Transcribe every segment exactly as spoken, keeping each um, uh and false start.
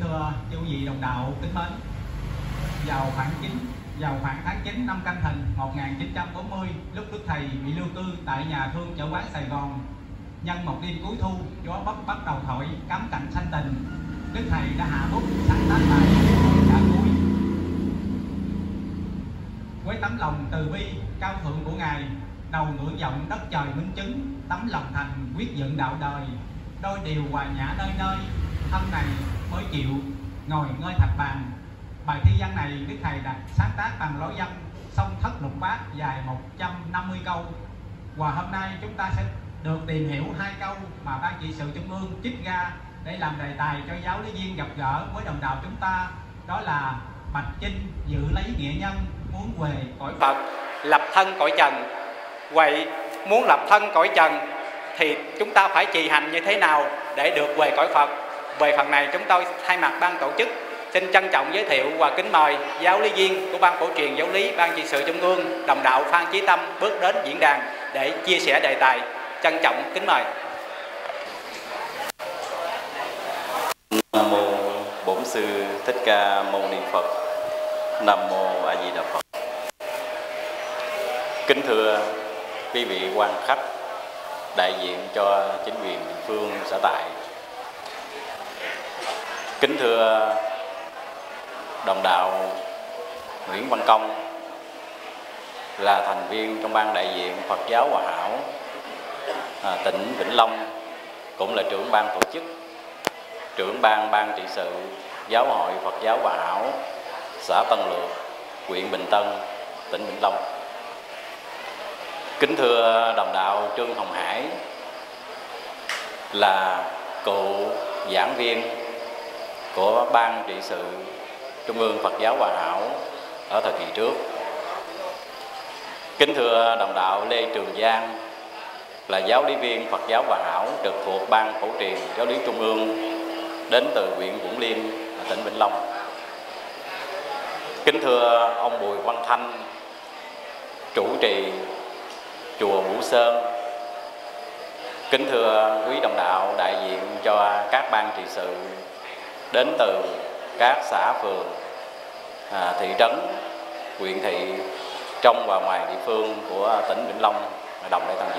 thưa chư vị đồng đạo kính mến, vào khoảng chín vào khoảng tháng chín năm Canh Thìn một nghìn chín trăm bốn mươi, lúc Đức Thầy bị lưu cư tại nhà thương chợ quán Sài Gòn, nhân một đêm cuối thu, gió bắc bắt đầu thổi cắm cành xanh tình, Đức Thầy đã hạ bút sáng tác bài Đã Cuối. Với tấm lòng từ bi cao thượng của Ngài, đầu ngưỡng vọng đất trời minh chứng, tấm lòng thành quyết dựng đạo đời, đôi điều hòa nhã nơi nơi, thân này mới chịu ngồi ngơi thạch bàn. Bài thi văn này Đức Thầy đã sáng tác bằng lối văn song thất lục bát dài một trăm năm mươi câu. Và hôm nay chúng ta sẽ được tìm hiểu hai câu mà Ban trị sự Trung ương trích ra để làm đề tài cho giáo lý viên gặp gỡ với đồng đạo chúng ta. Đó là Bạch Chinh giữ lấy nghĩa nhân, muốn về cõi Phật, lập thân cõi trần. Vậy muốn lập thân cõi trần thì chúng ta phải trì hành như thế nào để được về cõi Phật? Về phần này chúng tôi thay mặt ban tổ chức xin trân trọng giới thiệu và kính mời giáo lý viên của Ban Phổ truyền Giáo lý Ban trị sự Trung ương, đồng đạo Phan Chí Tâm bước đến diễn đàn để chia sẻ đề tài. Trân trọng kính mời. Nam mô Bổn Sư Thích Ca Mâu Ni Phật. Nam mô A Di Đà Phật. Kính thưa quý vị quan khách, đại diện cho chính quyền địa phương sở tại. Kính thưa đồng đạo Nguyễn Văn Công, là thành viên trong ban đại diện Phật giáo Hòa Hảo à, tỉnh Vĩnh Long, cũng là trưởng ban tổ chức, trưởng ban ban trị sự Giáo hội Phật giáo Hòa Hảo xã Tân Lược, huyện Bình Tân, tỉnh Vĩnh Long. Kính thưa đồng đạo Trương Hồng Hải, là cựu giảng viên của Ban trị sự Trung ương Phật giáo Hòa Hảo ở thời kỳ trước. Kính thưa đồng đạo Lê Trường Giang, là giáo lý viên Phật giáo Hòa Hảo trực thuộc Ban Phổ truyền Giáo lý Trung ương, đến từ huyện Vũng Liêm, tỉnh Vĩnh Long. Kính thưa ông Bùi Văn Thanh, chủ trì chùa Vũ Sơn. Kính thưa quý đồng đạo đại diện cho các ban trị sự đến từ các xã phường, à, thị trấn, huyện thị trong và ngoài địa phương của tỉnh Vĩnh Long đồng để tham dự.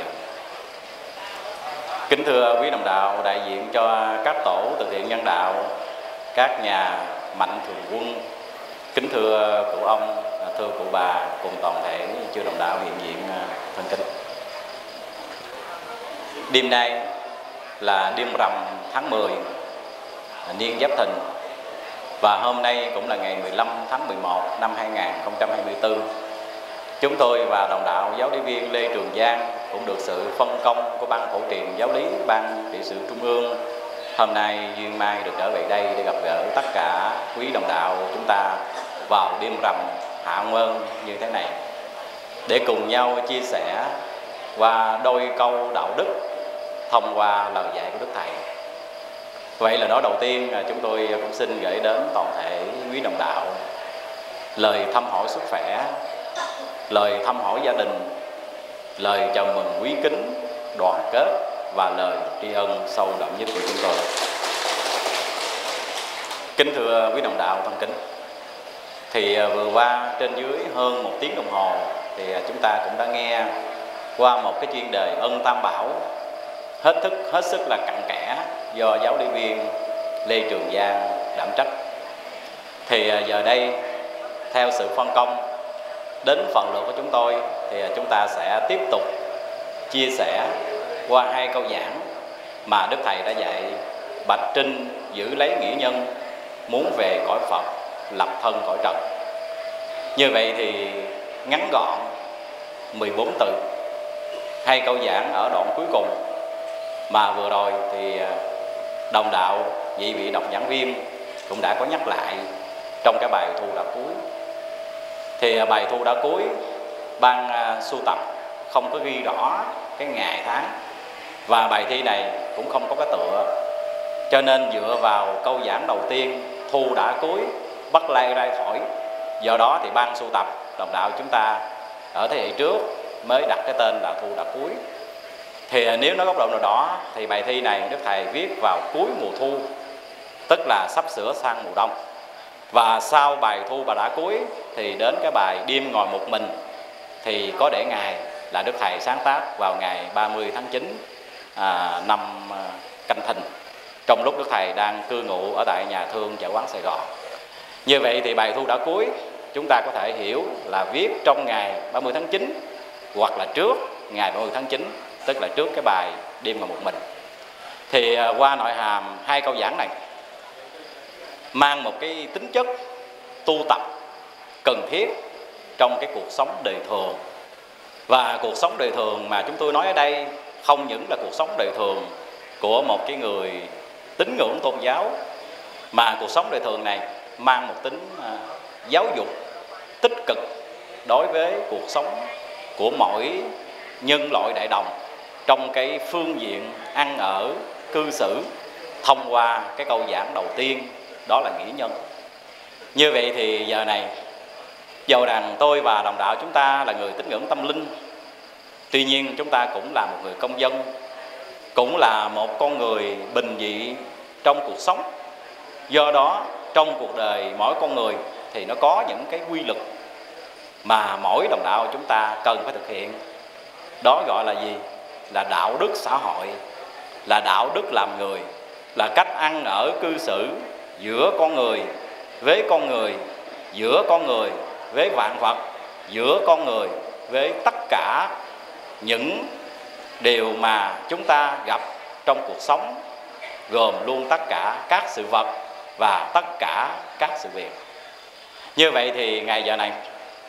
Kính thưa quý đồng đạo đại diện cho các tổ từ thiện nhân đạo, các nhà mạnh thường quân. Kính thưa cụ ông, thưa cụ bà cùng toàn thể chư đồng đạo hiện diện thân kính. Đêm nay là đêm rằm tháng mười niên Giáp Thìn, và hôm nay cũng là ngày mười lăm tháng mười một năm hai nghìn không trăm hai mươi tư. Chúng tôi và đồng đạo giáo lý viên Lê Trường Giang cũng được sự phân công của Ban Phổ truyền Giáo lý Ban trị sự Trung ương hôm nay duyên mai được trở về đây để gặp gỡ tất cả quý đồng đạo chúng ta vào đêm rằm hạ nguyên như thế này, để cùng nhau chia sẻ qua đôi câu đạo đức thông qua lời dạy của Đức Thầy. Vậy là nói đầu tiên chúng tôi cũng xin gửi đến toàn thể quý đồng đạo lời thăm hỏi sức khỏe, lời thăm hỏi gia đình, lời chào mừng quý kính, đoàn kết và lời tri ân sâu đậm nhất của chúng tôi. Kính thưa quý đồng đạo thân kính, thì vừa qua trên dưới hơn một tiếng đồng hồ thì chúng ta cũng đã nghe qua một cái chuyên đề ân tam bảo hết thức hết sức là cặn kẽ do giáo lý viên Lê Trường Giang đảm trách. Thì giờ đây theo sự phân công đến phần lượt của chúng tôi thì chúng ta sẽ tiếp tục chia sẻ qua hai câu giảng mà Đức Thầy đã dạy: Bạch Trinh giữ lấy nghĩa nhân, muốn về cõi Phật, lập thân cõi trần. Như vậy thì ngắn gọn mười bốn từ, hai câu giảng ở đoạn cuối cùng mà vừa rồi thì đồng đạo vị vị đọc giảng viên cũng đã có nhắc lại trong cái bài thu đã cuối. Thì bài thu đã cuối ban sưu tập không có ghi rõ cái ngày tháng, và bài thi này cũng không có cái tựa, cho nên dựa vào câu giảng đầu tiên thu đã cuối, bắt lay rai thổi, do đó thì ban sưu tập đồng đạo chúng ta ở thế hệ trước mới đặt cái tên là thu đã cuối. Thì nếu nói góc độ nào đó thì bài thi này Đức Thầy viết vào cuối mùa thu, tức là sắp sửa sang mùa đông. Và sau bài Thu Bà Đã Cuối thì đến cái bài Đêm Ngồi Một Mình, thì có để ngày là Đức Thầy sáng tác vào ngày ba mươi tháng chín à, năm Canh Thìn, trong lúc Đức Thầy đang cư ngụ ở tại nhà thương Chợ Quán Sài Gòn. Như vậy thì bài Thu Đã Cuối chúng ta có thể hiểu là viết trong ngày ba mươi tháng chín hoặc là trước ngày ba mươi tháng chín, tức là trước cái bài Đêm Ngồi Một Mình. Thì qua nội hàm hai câu giảng này mang một cái tính chất tu tập cần thiết trong cái cuộc sống đời thường. Và cuộc sống đời thường mà chúng tôi nói ở đây không những là cuộc sống đời thường của một cái người tín ngưỡng tôn giáo, mà cuộc sống đời thường này mang một tính uh, giáo dục tích cực đối với cuộc sống của mỗi nhân loại đại đồng trong cái phương diện ăn ở cư xử, thông qua cái câu giảng đầu tiên, đó là nghĩa nhân. Như vậy thì giờ này, dầu rằng tôi và đồng đạo chúng ta là người tín ngưỡng tâm linh, tuy nhiên chúng ta cũng là một người công dân, cũng là một con người bình dị trong cuộc sống. Do đó trong cuộc đời mỗi con người thì nó có những cái quy luật mà mỗi đồng đạo chúng ta cần phải thực hiện. Đó gọi là gì? Là đạo đức xã hội, là đạo đức làm người, là cách ăn ở cư xử giữa con người với con người, giữa con người với vạn vật, giữa con người với tất cả những điều mà chúng ta gặp trong cuộc sống, gồm luôn tất cả các sự vật và tất cả các sự việc. Như vậy thì ngày giờ này,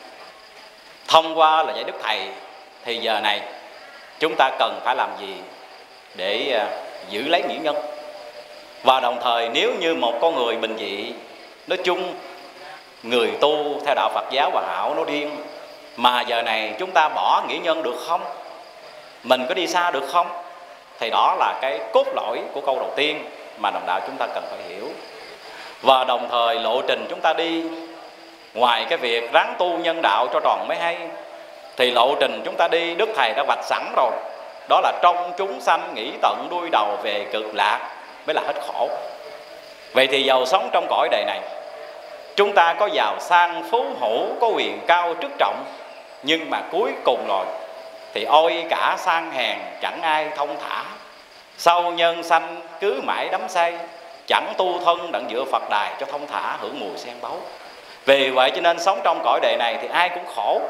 thông qua lời dạy Đức Thầy, thì giờ này chúng ta cần phải làm gì để giữ lấy nghĩa nhân? Và đồng thời, nếu như một con người bình dị, nói chung người tu theo đạo Phật giáo Hòa Hảo nói riêng, mà giờ này chúng ta bỏ nghĩa nhân được không? Mình có đi xa được không? Thì đó là cái cốt lõi của câu đầu tiên mà đồng đạo chúng ta cần phải hiểu. Và đồng thời lộ trình chúng ta đi, ngoài cái việc ráng tu nhân đạo cho tròn mới hay, thì lộ trình chúng ta đi Đức Thầy đã vạch sẵn rồi. Đó là trong chúng sanh nghĩ tận đuôi đầu về cực lạc mới là hết khổ. Vậy thì giàu sống trong cõi đời này, chúng ta có giàu sang phú hữu, có quyền cao chức trọng, nhưng mà cuối cùng rồi thì ôi cả sang hèn chẳng ai thông thả. Sau nhân sanh cứ mãi đắm say, chẳng tu thân đặng dựa Phật đài cho thông thả hưởng mùi sen báu. Vì vậy cho nên sống trong cõi đời này thì ai cũng khổ,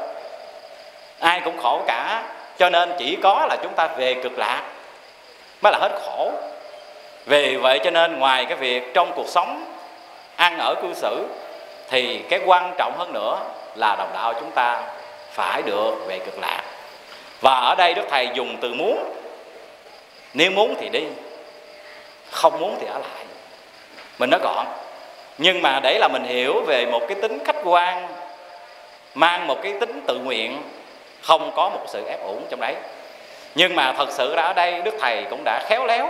ai cũng khổ cả. Cho nên chỉ có là chúng ta về cực lạc mới là hết khổ. Vì vậy cho nên ngoài cái việc trong cuộc sống ăn ở cư xử, thì cái quan trọng hơn nữa là đồng đạo chúng ta phải được về cực lạc. Và ở đây Đức Thầy dùng từ muốn. Nếu muốn thì đi, không muốn thì ở lại. Mình nói gọn. Nhưng mà để là mình hiểu về một cái tính khách quan, mang một cái tính tự nguyện, không có một sự ép uổng trong đấy. Nhưng mà thật sự ra ở đây Đức Thầy cũng đã khéo léo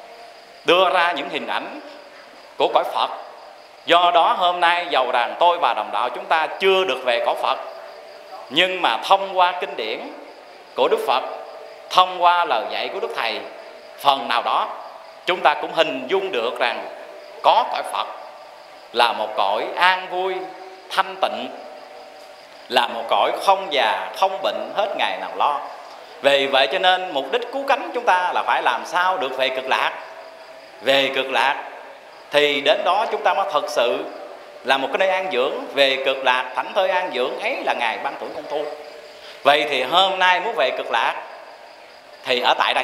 đưa ra những hình ảnh của cõi Phật. Do đó hôm nay dầu rằng tôi và đồng đạo chúng ta chưa được về cõi Phật, nhưng mà thông qua kinh điển của Đức Phật, thông qua lời dạy của Đức Thầy, phần nào đó chúng ta cũng hình dung được rằng có cõi Phật là một cõi an vui, thanh tịnh, là một cõi không già, không bệnh, hết ngày nào lo. Vì vậy cho nên mục đích cứu cánh chúng ta là phải làm sao được về cực lạc. Về cực lạc thì đến đó chúng ta mới thật sự là một cái nơi an dưỡng. Về cực lạc, thảnh thơi an dưỡng ấy là Ngài ban thưởng công thu. Vậy thì hôm nay muốn về cực lạc thì ở tại đây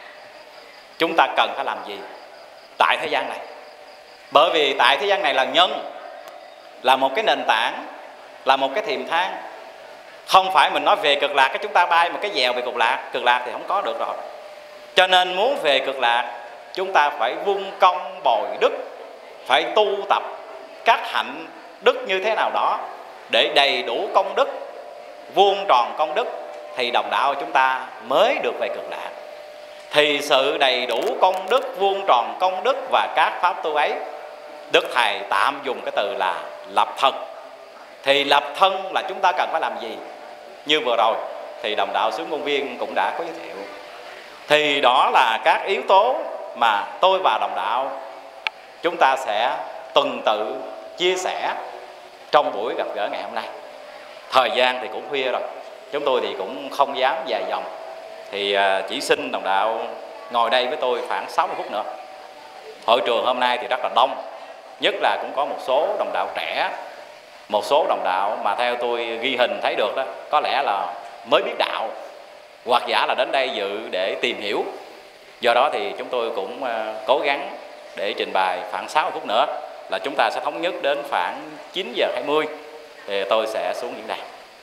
chúng ta cần phải làm gì tại thế gian này? Bởi vì tại thế gian này là nhân, là một cái nền tảng, là một cái thềm thang. Không phải mình nói về cực lạc cái chúng ta bay một cái dèo về cực lạc. Cực lạc thì không có được rồi. Cho nên muốn về cực lạc, chúng ta phải vun công bồi đức, phải tu tập các hạnh đức như thế nào đó để đầy đủ công đức, vuông tròn công đức, thì đồng đạo chúng ta mới được về cực lạc. Thì sự đầy đủ công đức, vuông tròn công đức và các pháp tu ấy, Đức Thầy tạm dùng cái từ là lập thân. Thì lập thân là chúng ta cần phải làm gì? Như vừa rồi thì đồng đạo xứ Ngôn Viên cũng đã có giới thiệu. Thì đó là các yếu tố mà tôi và đồng đạo chúng ta sẽ tuần tự chia sẻ trong buổi gặp gỡ ngày hôm nay. Thời gian thì cũng khuya rồi, chúng tôi thì cũng không dám dài dòng, thì chỉ xin đồng đạo ngồi đây với tôi khoảng sáu mươi phút nữa. Hội trường hôm nay thì rất là đông, nhất là cũng có một số đồng đạo trẻ, một số đồng đạo mà theo tôi ghi hình thấy được đó, có lẽ là mới biết đạo, hoặc giả là đến đây dự để tìm hiểu. Do đó thì chúng tôi cũng cố gắng để trình bày khoảng sáu mươi phút nữa, là chúng ta sẽ thống nhất đến khoảng chín giờ hai mươi thì tôi sẽ xuống diễn đàn.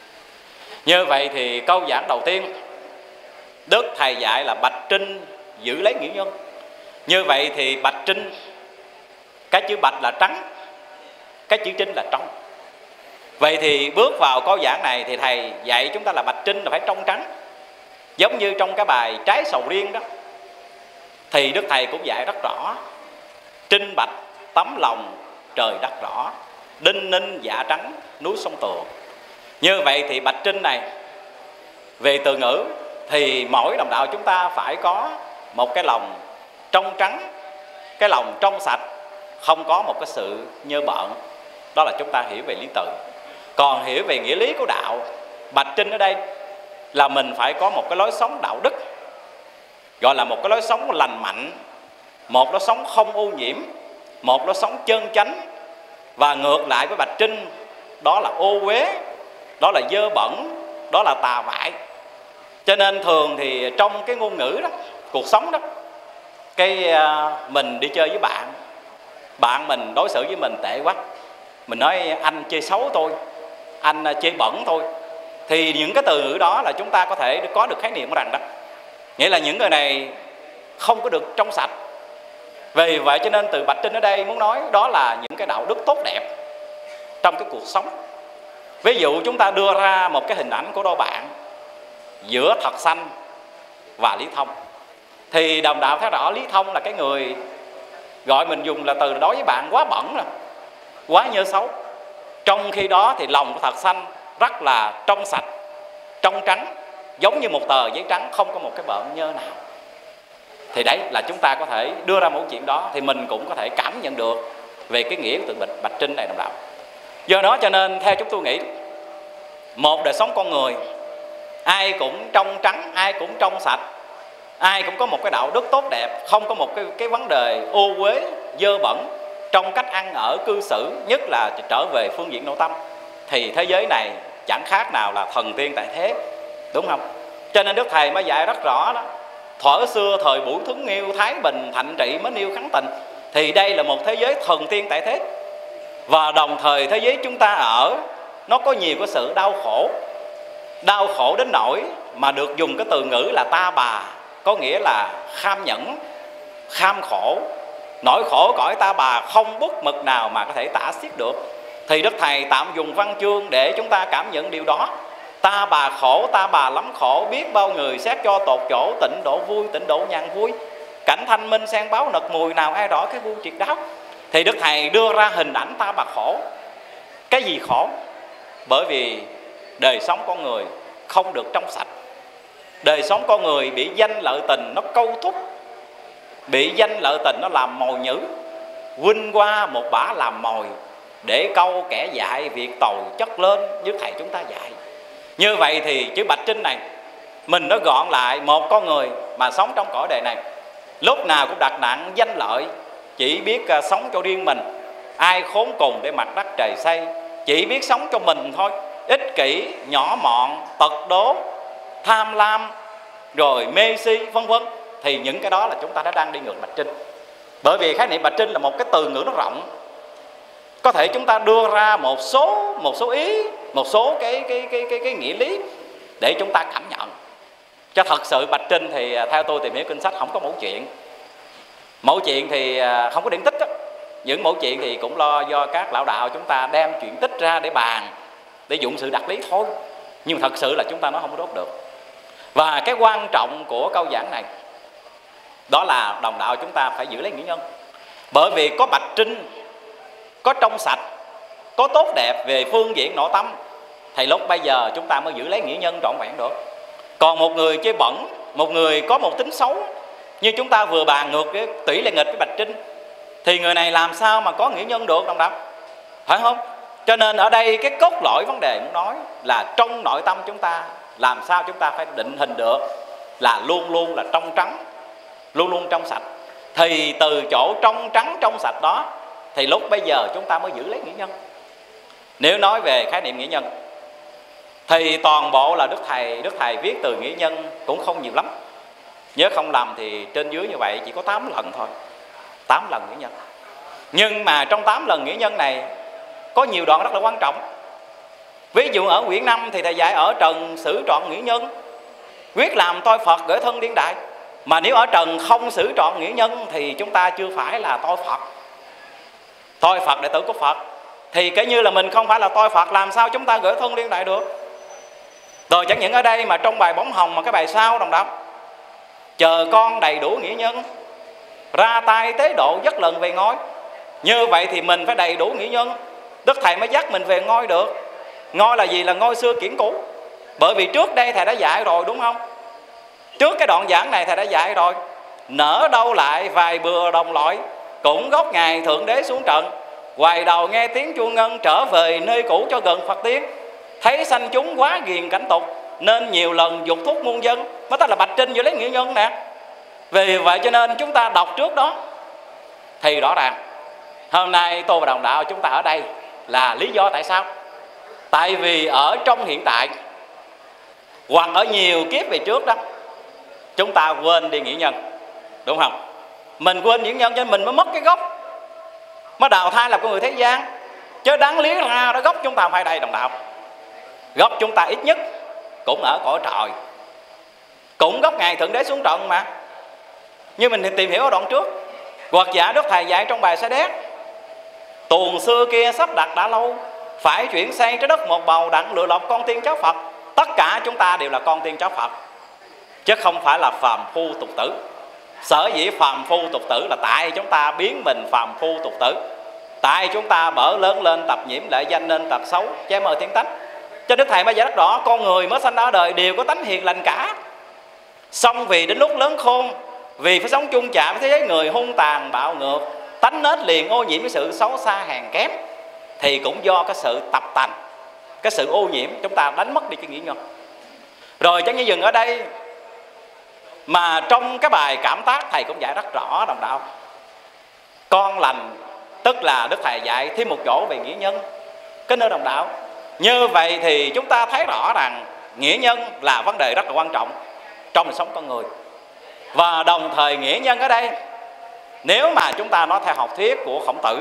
Như vậy thì câu giảng đầu tiên, Đức Thầy dạy là bạch trinh giữ lấy nghĩa nhân. Như vậy thì bạch trinh, cái chữ bạch là trắng, cái chữ trinh là trong. Vậy thì bước vào câu giảng này thì Thầy dạy chúng ta là bạch trinh là phải trong trắng. Giống như trong cái bài Trái Sầu Riêng đó, thì Đức Thầy cũng dạy rất rõ: trinh bạch tấm lòng trời đất rõ, đinh ninh dạ trắng núi sông Tường. Như vậy thì bạch trinh này, về từ ngữ thì mỗi đồng đạo chúng ta phải có một cái lòng trong trắng, cái lòng trong sạch, không có một cái sự nhơ bợn. Đó là chúng ta hiểu về lý từ. Còn hiểu về nghĩa lý của đạo, bạch trinh ở đây là mình phải có một cái lối sống đạo đức, gọi là một cái lối sống lành mạnh, một lối sống không ô nhiễm, một lối sống chân chánh. Và ngược lại với bạch trinh, đó là ô uế, đó là dơ bẩn, đó là tà vại. Cho nên thường thì trong cái ngôn ngữ đó, cuộc sống đó, cái mình đi chơi với bạn, bạn mình đối xử với mình tệ quá, mình nói anh chê xấu tôi, anh chê bẩn tôi, thì những cái từ ngữ đó là chúng ta có thể có được khái niệm rằng đó, nghĩa là những người này không có được trong sạch. Vì vậy cho nên từ bạch trinh ở đây muốn nói đó là những cái đạo đức tốt đẹp trong cái cuộc sống. Ví dụ chúng ta đưa ra một cái hình ảnh của đôi bạn giữa Thật Sanh và Lý Thông, thì đồng đạo thấy rõ Lý Thông là cái người gọi mình dùng là từ đối với bạn quá bẩn rồi, quá nhơ xấu. Trong khi đó thì lòng của Thật Sanh rất là trong sạch, trong trắng, giống như một tờ giấy trắng, không có một cái bợn nhơ nào. Thì đấy là chúng ta có thể đưa ra một chuyện đó, thì mình cũng có thể cảm nhận được về cái nghĩa của từ bạch, bạch trinh này đồng đạo. Do đó cho nên theo chúng tôi nghĩ, một đời sống con người ai cũng trong trắng, ai cũng trong sạch, ai cũng có một cái đạo đức tốt đẹp, không có một cái, cái vấn đề ô uế, dơ bẩn trong cách ăn ở cư xử, nhất là trở về phương diện nội tâm, thì thế giới này chẳng khác nào là thần tiên tại thế, đúng không? Cho nên Đức Thầy mới dạy rất rõ đó: thuở xưa thời Bửu Thuấn Nghiêu, Thái Bình thạnh trị mến yêu khắng tình. Thì đây là một thế giới thần tiên tại thế. Và đồng thời thế giới chúng ta ở, nó có nhiều cái sự đau khổ, đau khổ đến nỗi mà được dùng cái từ ngữ là ta bà, có nghĩa là kham nhẫn, kham khổ. Nỗi khổ cõi ta bà không bút mực nào mà có thể tả xiết được. Thì Đức Thầy tạm dùng văn chương để chúng ta cảm nhận điều đó. Ta bà khổ, ta bà lắm khổ, biết bao người xét cho tột chỗ, tịnh độ vui, tịnh độ nhàn vui. Cảnh thanh minh sen báo nật mùi, nào ai rõ cái vui triệt đáo. Thì Đức Thầy đưa ra hình ảnh ta bà khổ. Cái gì khổ? Bởi vì đời sống con người không được trong sạch. Đời sống con người bị danh lợi tình nó câu thúc, bị danh lợi tình nó làm mồi nhữ, huynh qua một bả làm mồi, để câu kẻ dại việc tồi chất lên, như Thầy chúng ta dạy. Như vậy thì chữ bạch trinh này mình nó gọn lại một con người mà sống trong cõi đời này, lúc nào cũng đặt nặng danh lợi, chỉ biết uh, sống cho riêng mình, ai khốn cùng để mặt đất trời xây, chỉ biết sống cho mình thôi, ích kỷ, nhỏ mọn, tật đố, tham lam, rồi mê si, vân vân. Thì những cái đó là chúng ta đã đang đi ngược bạch trinh. Bởi vì khái niệm bạch trinh là một cái từ ngữ nó rộng, có thể chúng ta đưa ra một số một số ý, một số cái cái cái cái, cái nghĩa lý để chúng ta cảm nhận. Cho thật sự bạch trinh thì theo tôi tìm hiểu kinh sách không có mẫu chuyện. Mẫu chuyện thì không có điển tích đó. Những mẫu chuyện thì cũng lo do các lão đạo chúng ta đem chuyện tích ra để bàn, để dụng sự đặc lý thôi. Nhưng thật sự là chúng ta nó không có đốt được. Và cái quan trọng của câu giảng này đó là đồng đạo chúng ta phải giữ lấy nghĩa nhân. Bởi vì có bạch trinh, có trong sạch, có tốt đẹp về phương diện nội tâm, thì lúc bây giờ chúng ta mới giữ lấy nghĩa nhân trọn vẹn được. Còn một người chơi bẩn, một người có một tính xấu, như chúng ta vừa bàn ngược cái tỷ lệ nghịch với bạch trinh, thì người này làm sao mà có nghĩa nhân được đồng đạo, phải không? Cho nên ở đây cái cốt lõi vấn đề muốn nói là trong nội tâm chúng ta làm sao chúng ta phải định hình được là luôn luôn là trong trắng, luôn luôn trong sạch. Thì từ chỗ trong trắng trong sạch đó thì lúc bây giờ chúng ta mới giữ lấy nghĩa nhân. Nếu nói về khái niệm nghĩa nhân thì toàn bộ là Đức Thầy Đức Thầy viết từ nghĩa nhân cũng không nhiều lắm. Nhớ không lầm thì trên dưới như vậy chỉ có tám lần thôi, tám lần nghĩa nhân. Nhưng mà trong tám lần nghĩa nhân này có nhiều đoạn rất là quan trọng. Ví dụ ở quyển năm thì Thầy dạy ở trần xử trọn nghĩa nhân, quyết làm tôi Phật gửi thân điên đại. Mà nếu ở trần không xử trọn nghĩa nhân thì chúng ta chưa phải là tôi Phật. Tôi Phật đệ tử của Phật thì cái như là mình không phải là tôi Phật, làm sao chúng ta gửi thân điên đại được. Rồi chẳng những ở đây mà trong bài Bóng Hồng mà cái bài sau đồng đạo, chờ con đầy đủ nghĩa nhân, ra tay tế độ dắt lần về ngôi. Như vậy thì mình phải đầy đủ nghĩa nhân, Đức Thầy mới dắt mình về ngôi được. Ngôi là gì? Là ngôi xưa kiển cũ. Bởi vì trước đây Thầy đã dạy rồi đúng không? Trước cái đoạn giảng này Thầy đã dạy rồi. Nỡ đâu lại vài bừa đồng loại, cũng gốc Ngài Thượng Đế xuống trận. Hoài đầu nghe tiếng chuông ngân, trở về nơi cũ cho gần Phật tiếng. Thấy sanh chúng quá ghiền cảnh tục, nên nhiều lần dục thúc muôn dân. Mới ta là bạch trinh giữa lấy nghĩa nhân nè. Vì vậy cho nên chúng ta đọc trước đó thì rõ ràng hôm nay tôi và đồng đạo chúng ta ở đây là lý do tại sao? Tại vì ở trong hiện tại hoặc ở nhiều kiếp về trước đó, chúng ta quên đi nghĩa nhân, đúng không? Mình quên nghĩa nhân cho nên mình mới mất cái gốc, mới đào thai là con người thế gian. Chứ đáng lý ra đó gốc chúng ta phải đây đồng đạo. Gốc chúng ta ít nhất cũng ở cõi trời, cũng gốc Ngài Thượng Đế xuống trận mà. Như mình tìm hiểu ở đoạn trước, hoặc giả Đức Thầy dạy trong bài Sa Đéc, tuồng xưa kia sắp đặt đã lâu, phải chuyển sang trái đất một bầu đặng lựa lọc con tiên cháu Phật. Tất cả chúng ta đều là con tiên cháu Phật, chứ không phải là phàm phu tục tử. Sở dĩ phàm phu tục tử là tại chúng ta biến mình phàm phu tục tử, tại chúng ta bở lớn lên tập nhiễm lệ danh nên tật xấu che mờ thiên tánh. Cho Đức Thầy mới giải rất rõ, con người mới sanh ra đời đều có tánh hiền lành cả. Xong vì đến lúc lớn khôn, vì phải sống chung chạm với thế giới người hung tàn bạo ngược, tánh nết liền ô nhiễm với sự xấu xa hèn kém, thì cũng do cái sự tập tành, cái sự ô nhiễm, chúng ta đánh mất đi cái nghĩa nhân. Rồi chẳng như dừng ở đây, mà trong cái bài Cảm Tác Thầy cũng dạy rất rõ đồng đạo. Con lành tức là Đức Thầy dạy thêm một chỗ về nghĩa nhân, cái nơi đồng đạo. Như vậy thì chúng ta thấy rõ rằng nghĩa nhân là vấn đề rất là quan trọng trong đời sống con người. Và đồng thời nghĩa nhân ở đây, nếu mà chúng ta nói theo học thuyết của Khổng Tử,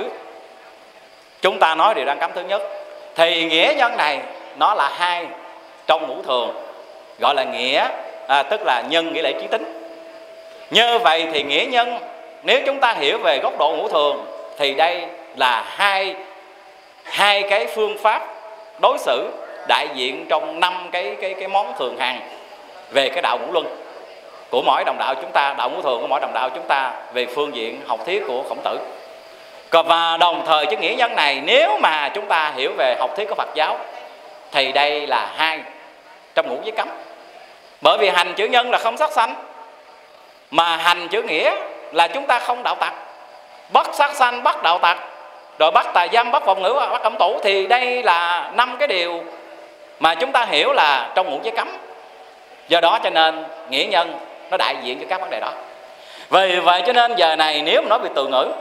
chúng ta nói điều đang cấm thứ nhất, thì nghĩa nhân này nó là hai trong ngũ thường, gọi là nghĩa, à, tức là nhân nghĩa lệ trí tính. Như vậy thì nghĩa nhân, nếu chúng ta hiểu về góc độ ngũ thường, thì đây là hai hai cái phương pháp đối xử đại diện trong năm cái cái cái món thường hàng về cái đạo ngũ luân của mỗi đồng đạo chúng ta, đạo ngũ thường của mỗi đồng đạo chúng ta về phương diện học thuyết của Khổng Tử. Và đồng thời cái nghĩa nhân này, nếu mà chúng ta hiểu về học thuyết của Phật giáo, thì đây là hai trong ngũ giới cấm. Bởi vì hành chữ nhân là không sát sanh, mà hành chữ nghĩa là chúng ta không đạo tặc, bắt sát sanh, bắt đạo tặc, rồi bắt tà dâm, bắt vọng ngữ, bắt cẩm tủ. Thì đây là năm cái điều mà chúng ta hiểu là trong ngũ giới cấm. Do đó cho nên nghĩa nhân nó đại diện cho các vấn đề đó. Vì vậy cho nên giờ này nếu mà nói về từ ngữ,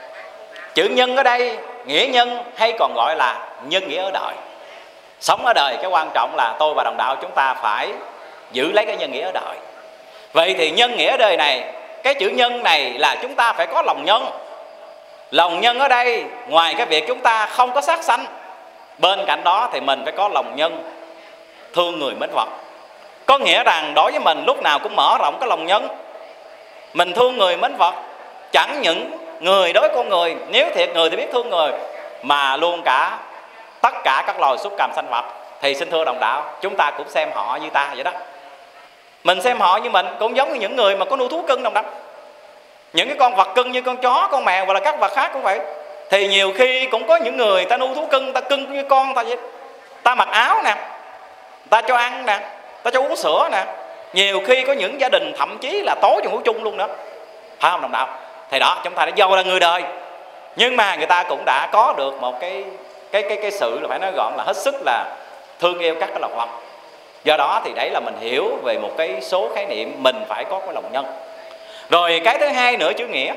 chữ nhân ở đây, nghĩa nhân hay còn gọi là nhân nghĩa ở đời. Sống ở đời cái quan trọng là tôi và đồng đạo chúng ta phải giữ lấy cái nhân nghĩa ở đời. Vậy thì nhân nghĩa ở đời này, cái chữ nhân này là chúng ta phải có lòng nhân. Lòng nhân ở đây ngoài cái việc chúng ta không có sát sanh, bên cạnh đó thì mình phải có lòng nhân, thương người mến vật. Có nghĩa rằng đối với mình lúc nào cũng mở rộng cái lòng nhân, mình thương người mến vật. Chẳng những người đối con người, nếu thiệt người thì biết thương người, mà luôn cả tất cả các loài súc cầm sanh vật. Thì xin thưa đồng đạo, chúng ta cũng xem họ như ta vậy đó. Mình xem họ như mình, cũng giống như những người mà có nuôi thú cưng đồng đạo. Những cái con vật cưng như con chó, con mèo và là các vật khác cũng vậy. Thì nhiều khi cũng có những người ta nuôi thú cưng, ta cưng như con ta vậy. Ta mặc áo nè, ta cho ăn nè, ta cho uống sữa nè. Nhiều khi có những gia đình thậm chí là tối cho ngủ chung luôn đó, phải không đồng đạo? Thì đó, chúng ta đã dầu là người đời, nhưng mà người ta cũng đã có được một cái cái cái cái sự là phải nói gọn là hết sức là thương yêu các cái loài vật. Do đó thì đấy là mình hiểu về một cái số khái niệm mình phải có cái lòng nhân. Rồi cái thứ hai nữa, chữ nghĩa.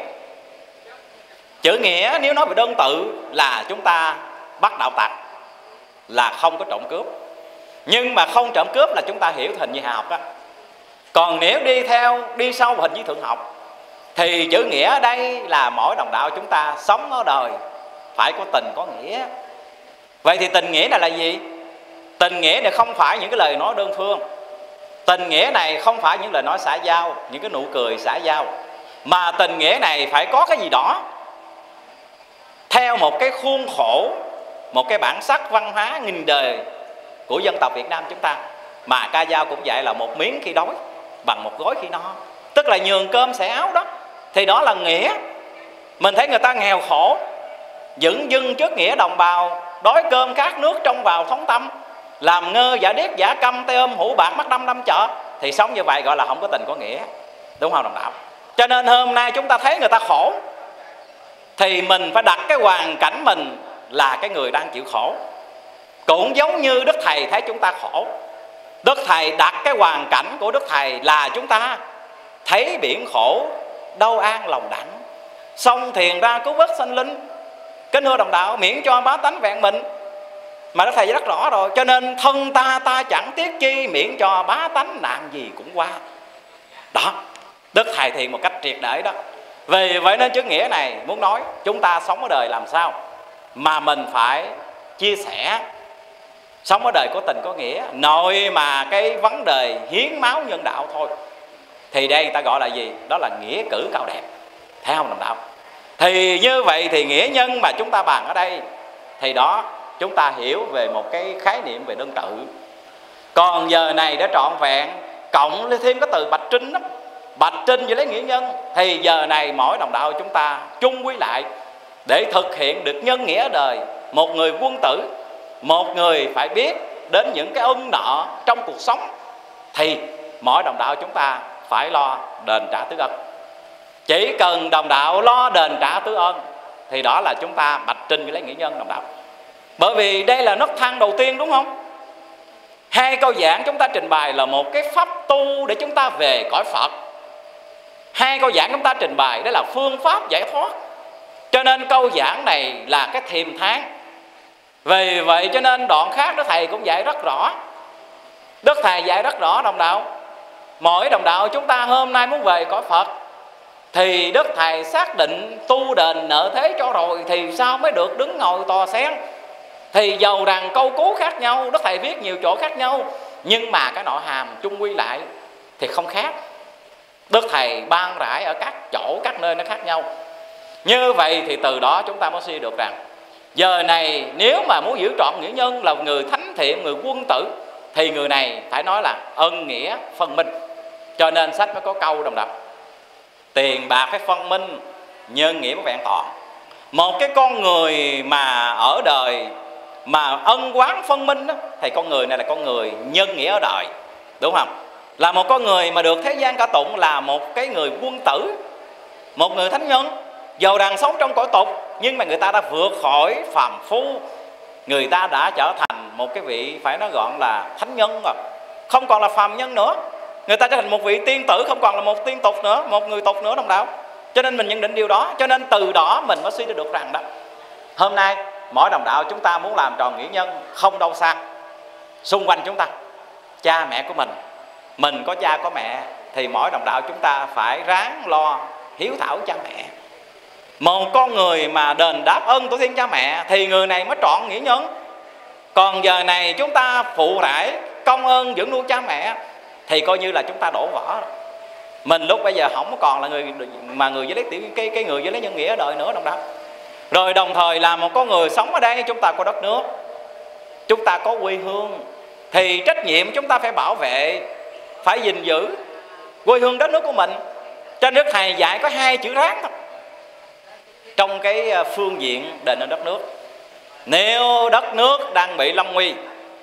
Chữ nghĩa nếu nói về đơn tự là chúng ta bắt đạo tặc, là không có trộm cướp. Nhưng mà không trộm cướp là chúng ta hiểu hình như hạ học đó. Còn nếu đi theo đi sâu vào hình như thượng học thì chữ nghĩa ở đây là mỗi đồng đạo chúng ta sống ở đời phải có tình có nghĩa. Vậy thì tình nghĩa này là gì? Tình nghĩa này không phải những cái lời nói đơn phương. Tình nghĩa này không phải những lời nói xã giao, những cái nụ cười xã giao, mà tình nghĩa này phải có cái gì đó theo một cái khuôn khổ, một cái bản sắc văn hóa nghìn đời của dân tộc Việt Nam chúng ta. Mà ca dao cũng dạy là một miếng khi đói bằng một gói khi no, tức là nhường cơm xẻ áo đó. Thì đó là nghĩa. Mình thấy người ta nghèo khổ, dửng dưng trước nghĩa đồng bào, đói cơm khát nước trong vào thống tâm, làm ngơ giả điếc giả câm, tay ôm hũ bạc mắt đăm đăm chợ, thì sống như vậy gọi là không có tình có nghĩa. Đúng không đồng đạo? Cho nên hôm nay chúng ta thấy người ta khổ thì mình phải đặt cái hoàn cảnh mình là cái người đang chịu khổ. Cũng giống như Đức Thầy thấy chúng ta khổ, Đức Thầy đặt cái hoàn cảnh của Đức Thầy là chúng ta thấy biển khổ đâu an lòng đặng, sông thiền ra cứu vớt sanh linh. Kính thưa đồng đạo, miễn cho bá tánh vẹn mình, mà Đức Thầy rất rõ rồi. Cho nên thân ta ta chẳng tiếc chi, miễn cho bá tánh nạn gì cũng qua. Đó, Đức Thầy thiền một cách triệt để đó. Vì vậy nên chữ nghĩa này muốn nói chúng ta sống ở đời làm sao mà mình phải chia sẻ, sống ở đời có tình có nghĩa. Nội mà cái vấn đề hiến máu nhân đạo thôi thì đây người ta gọi là gì? Đó là nghĩa cử cao đẹp. Thấy không đồng đạo? Thì như vậy thì nghĩa nhân mà chúng ta bàn ở đây thì đó chúng ta hiểu về một cái khái niệm về đơn tự. Còn giờ này để trọn vẹn cộng lên thêm cái từ bạch trinh đó, bạch trinh với lấy nghĩa nhân, thì giờ này mỗi đồng đạo chúng ta chung quy lại để thực hiện được nhân nghĩa ở đời. Một người quân tử, một người phải biết đến những cái ân nợ trong cuộc sống, thì mỗi đồng đạo chúng ta phải lo đền trả tứ ân. Chỉ cần đồng đạo lo đền trả tứ ân thì đó là chúng ta bạch trinh với lấy nghĩa nhân đồng đạo. Bởi vì đây là nấc thang đầu tiên, đúng không? Hai câu giảng chúng ta trình bày là một cái pháp tu để chúng ta về cõi Phật. Hai câu giảng chúng ta trình bày đó là phương pháp giải thoát. Cho nên câu giảng này là cái thiềm thang. Vì vậy cho nên đoạn khác Đức Thầy cũng dạy rất rõ. Đức Thầy dạy rất rõ đồng đạo, mỗi đồng đạo chúng ta hôm nay muốn về cõi Phật thì Đức Thầy xác định tu đền nợ thế cho rồi thì sao mới được đứng ngồi tòa sen. Thì dầu rằng câu cú khác nhau, Đức Thầy viết nhiều chỗ khác nhau, nhưng mà cái nội hàm chung quy lại thì không khác. Đức Thầy ban rải ở các chỗ, các nơi nó khác nhau. Như vậy thì từ đó chúng ta mới suy được rằng giờ này nếu mà muốn giữ trọn nghĩa nhân là người thánh thiện, người quân tử, thì người này phải nói là ân nghĩa phân minh. Cho nên sách mới có câu đồng đạo, tiền bạc phải phân minh, nhân nghĩa mới vẹn toàn. Một cái con người mà ở đời mà ân quán phân minh đó, thì con người này là con người nhân nghĩa ở đời, đúng không? Là một con người mà được thế gian ca tụng là một cái người quân tử, một người thánh nhân. Dầu rằng sống trong cõi tục nhưng mà người ta đã vượt khỏi phàm phu, người ta đã trở thành một cái vị phải nói gọn là thánh nhân rồi, không còn là phàm nhân nữa. Người ta trở thành một vị tiên tử, không còn là một tiên tục nữa, một người tục nữa đồng đạo. Cho nên mình nhận định điều đó. Cho nên từ đó mình mới suy ra được rằng đó, hôm nay mỗi đồng đạo chúng ta muốn làm tròn nghĩa nhân không đâu xa. Xung quanh chúng ta, cha mẹ của mình, mình có cha có mẹ, thì mỗi đồng đạo chúng ta phải ráng lo hiếu thảo cha mẹ. Một con người mà đền đáp ơn tổ tiên cha mẹ thì người này mới trọn nghĩa nhân. Còn giờ này chúng ta phụ rải công ơn dưỡng nuôi cha mẹ thì coi như là chúng ta đổ vỡ. Mình lúc bây giờ không còn là người mà người với lấy tiểu cái cái người với lấy nhân nghĩa ở đời nữa đồng đạo. Rồi đồng thời là một con người sống ở đây, chúng ta có đất nước, chúng ta có quê hương, thì trách nhiệm chúng ta phải bảo vệ, phải gìn giữ quê hương đất nước của mình. Cho nên Đức Thầy dạy có hai chữ ráng thôi trong cái phương diện đền ơn đất nước. Nếu đất nước đang bị lâm nguy,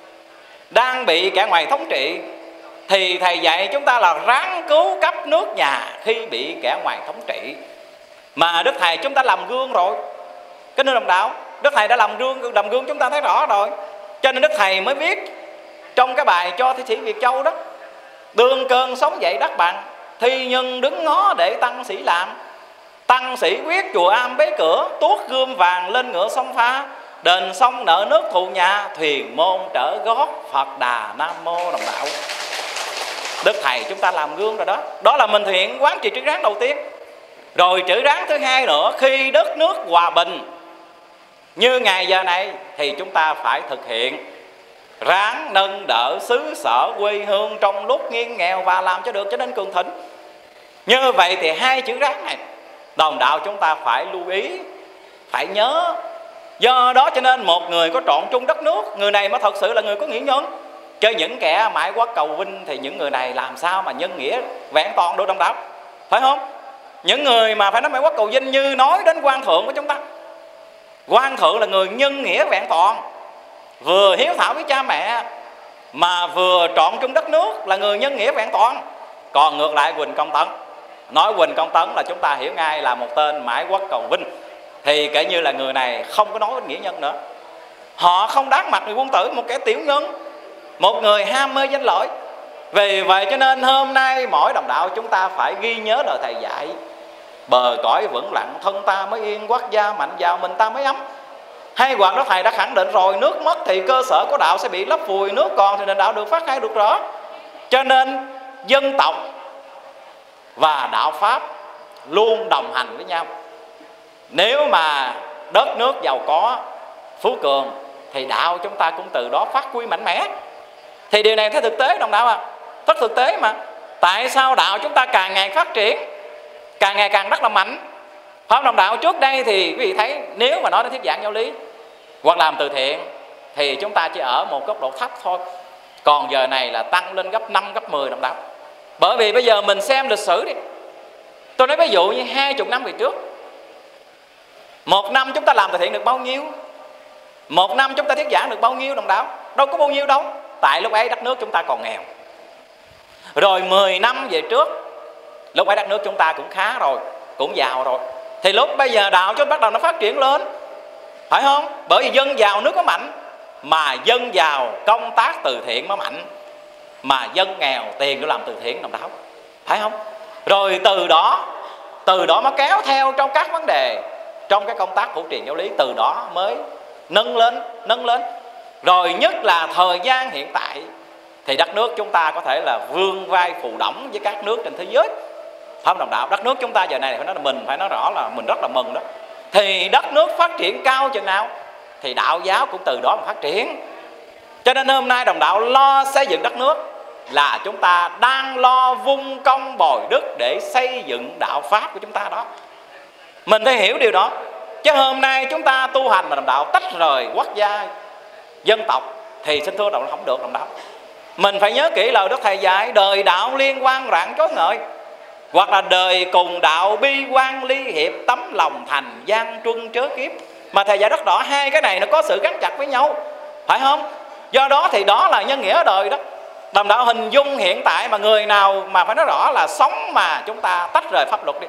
đang bị kẻ ngoài thống trị, thì Thầy dạy chúng ta là ráng cứu cấp nước nhà khi bị kẻ ngoài thống trị. Mà Đức Thầy chúng ta làm gương rồi. Cái nơi đồng đạo, Đức Thầy đã làm gương làm gương chúng ta thấy rõ rồi. Cho nên Đức Thầy mới viết trong cái bài cho thi sĩ Việt Châu đó: đương cơn sống dậy đắc bằng, thi nhân đứng ngó để tăng sĩ làm. Tăng sĩ quyết chùa am bế cửa, tuốt gươm vàng lên ngựa sông pha. Đền sông nợ nước thù nhà, thuyền môn trở gót Phật Đà Nam Mô đồng đạo. Đức Thầy chúng ta làm gương rồi đó. Đó là mình thực hiện quán trì chữ ráng đầu tiên. Rồi chữ ráng thứ hai nữa, khi đất nước hòa bình như ngày giờ này thì chúng ta phải thực hiện ráng nâng đỡ xứ sở quê hương trong lúc nghiêng nghèo và làm cho được cho nên cường thịnh. Như vậy thì hai chữ ráng này đồng đạo chúng ta phải lưu ý, phải nhớ. Do đó cho nên một người có trọn chung đất nước, người này mới thật sự là người có nghĩa nhân. Chứ những kẻ mãi quát cầu vinh thì những người này làm sao mà nhân nghĩa vẹn toàn được đồng đạo, phải không? Những người mà phải nói mãi quát cầu vinh như nói đến quan thượng của chúng ta. Quan thượng là người nhân nghĩa vẹn toàn, vừa hiếu thảo với cha mẹ mà vừa trọn chung đất nước, là người nhân nghĩa vẹn toàn. Còn ngược lại Huỳnh Công Tấn, nói Huỳnh Công Tấn là chúng ta hiểu ngay là một tên mãi quát cầu vinh, thì kể như là người này không có nói đến nghĩa nhân nữa. Họ không đáng mặt người quân tử, một kẻ tiểu nhân, một người ham mê danh lợi. Vì vậy cho nên hôm nay mỗi đồng đạo chúng ta phải ghi nhớ lời Thầy dạy: bờ cõi vững lặng thân ta mới yên, quốc gia mạnh giàu mình ta mới ấm. Hay hoặc đó Thầy đã khẳng định rồi, nước mất thì cơ sở của đạo sẽ bị lấp vùi, nước còn thì nền đạo được phát khai được rõ. Cho nên dân tộc và đạo Pháp luôn đồng hành với nhau. Nếu mà đất nước giàu có, phú cường thì đạo chúng ta cũng từ đó phát huy mạnh mẽ. Thì điều này theo thực tế đồng đạo à, rất thực tế mà. Tại sao đạo chúng ta càng ngày phát triển, càng ngày càng rất là mạnh? Pháp đồng đạo trước đây thì quý vị thấy, nếu mà nói đến thuyết giảng giáo lý hoặc làm từ thiện thì chúng ta chỉ ở một cấp độ thấp thôi. Còn giờ này là tăng lên gấp năm, gấp mười đồng đạo. Bởi vì bây giờ mình xem lịch sử đi. Tôi nói ví dụ như hai mươi năm về trước, một năm chúng ta làm từ thiện được bao nhiêu? Một năm chúng ta thuyết giảng được bao nhiêu đồng đạo? Đâu có bao nhiêu đâu. Tại lúc ấy đất nước chúng ta còn nghèo. Rồi mười năm về trước, lúc ấy đất nước chúng ta cũng khá rồi, cũng giàu rồi. Thì lúc bây giờ đạo chúng bắt đầu nó phát triển lên, phải không? Bởi vì dân giàu nước mới mạnh. Mà dân giàu công tác từ thiện mới mạnh. Mà dân nghèo tiền để làm từ thiện đồng đạo, phải không? Rồi từ đó Từ đó mới kéo theo trong các vấn đề, trong cái công tác phổ truyền giáo lý, từ đó mới nâng lên, nâng lên. Rồi nhất là thời gian hiện tại thì đất nước chúng ta có thể là vươn vai phù đổng với các nước trên thế giới, phải không đồng đạo? Đất nước chúng ta giờ này phải nói là mình phải nói rõ là mình rất là mừng đó. Thì đất nước phát triển cao chừng nào thì đạo giáo cũng từ đó mà phát triển. Cho nên hôm nay đồng đạo lo xây dựng đất nước là chúng ta đang lo vung công bồi đức để xây dựng đạo Pháp của chúng ta đó. Mình phải hiểu điều đó. Chứ hôm nay chúng ta tu hành mà đồng đạo tách rời quốc gia, dân tộc thì xin thưa đồng đạo không được đồng đạo. Mình phải nhớ kỹ lời Đức Thầy dạy: đời đạo liên quan rạng chói ngời, hoặc là đời cùng đạo bi quan ly hiệp, tấm lòng thành gian truân chớ kiếp. Mà Thầy dạy rất rõ hai cái này nó có sự gắn chặt với nhau, phải không? Do đó thì đó là nhân nghĩa đời đó. Đồng đạo hình dung hiện tại mà người nào mà phải nói rõ là sống mà chúng ta tách rời pháp luật đi,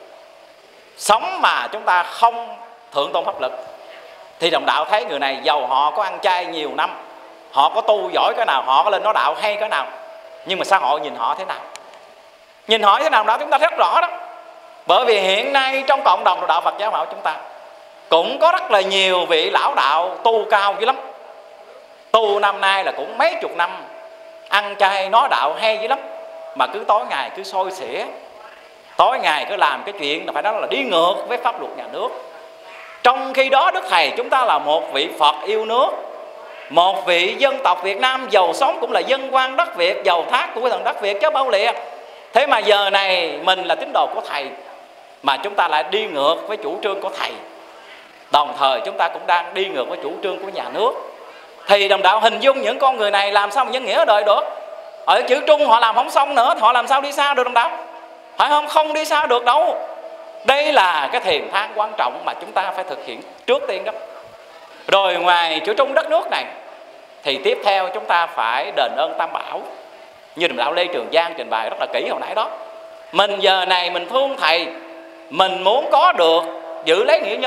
sống mà chúng ta không thượng tôn pháp luật, thì đồng đạo thấy người này giàu họ có ăn chay nhiều năm, họ có tu giỏi cái nào, họ có lên nói đạo hay cái nào, nhưng mà xã hội nhìn họ thế nào? Nhìn họ thế nào đó chúng ta rất rõ đó. Bởi vì hiện nay trong cộng đồng đạo Phật giáo mẫu chúng ta cũng có rất là nhiều vị lão đạo tu cao dữ lắm. Tu năm nay là cũng mấy chục năm, ăn chay nói đạo hay dữ lắm, mà cứ tối ngày cứ soi xỉa, tối ngày cứ làm cái chuyện là phải nói là đi ngược với pháp luật nhà nước. Trong khi đó Đức Thầy chúng ta là một vị Phật yêu nước, một vị dân tộc Việt Nam giàu sống cũng là dân quan đất Việt, giàu thác của thần đất Việt chứ bao lìa. Thế mà giờ này mình là tín đồ của Thầy mà chúng ta lại đi ngược với chủ trương của Thầy, đồng thời chúng ta cũng đang đi ngược với chủ trương của nhà nước. Thì đồng đạo hình dung những con người này làm sao mà nhân nghĩa ở đời được? Ở chữ Trung họ làm không xong nữa, họ làm sao đi xa được đồng đạo? Phải không? Không đi xa được đâu. Đây là cái thiền thang quan trọng mà chúng ta phải thực hiện trước tiên đó. Rồi ngoài chữ Trung đất nước này thì tiếp theo chúng ta phải đền ơn Tam Bảo, như đồng đạo Lê Trường Giang trình bày rất là kỹ hồi nãy đó. Mình giờ này mình thương Thầy, mình muốn có được giữ lấy nghĩa nhân,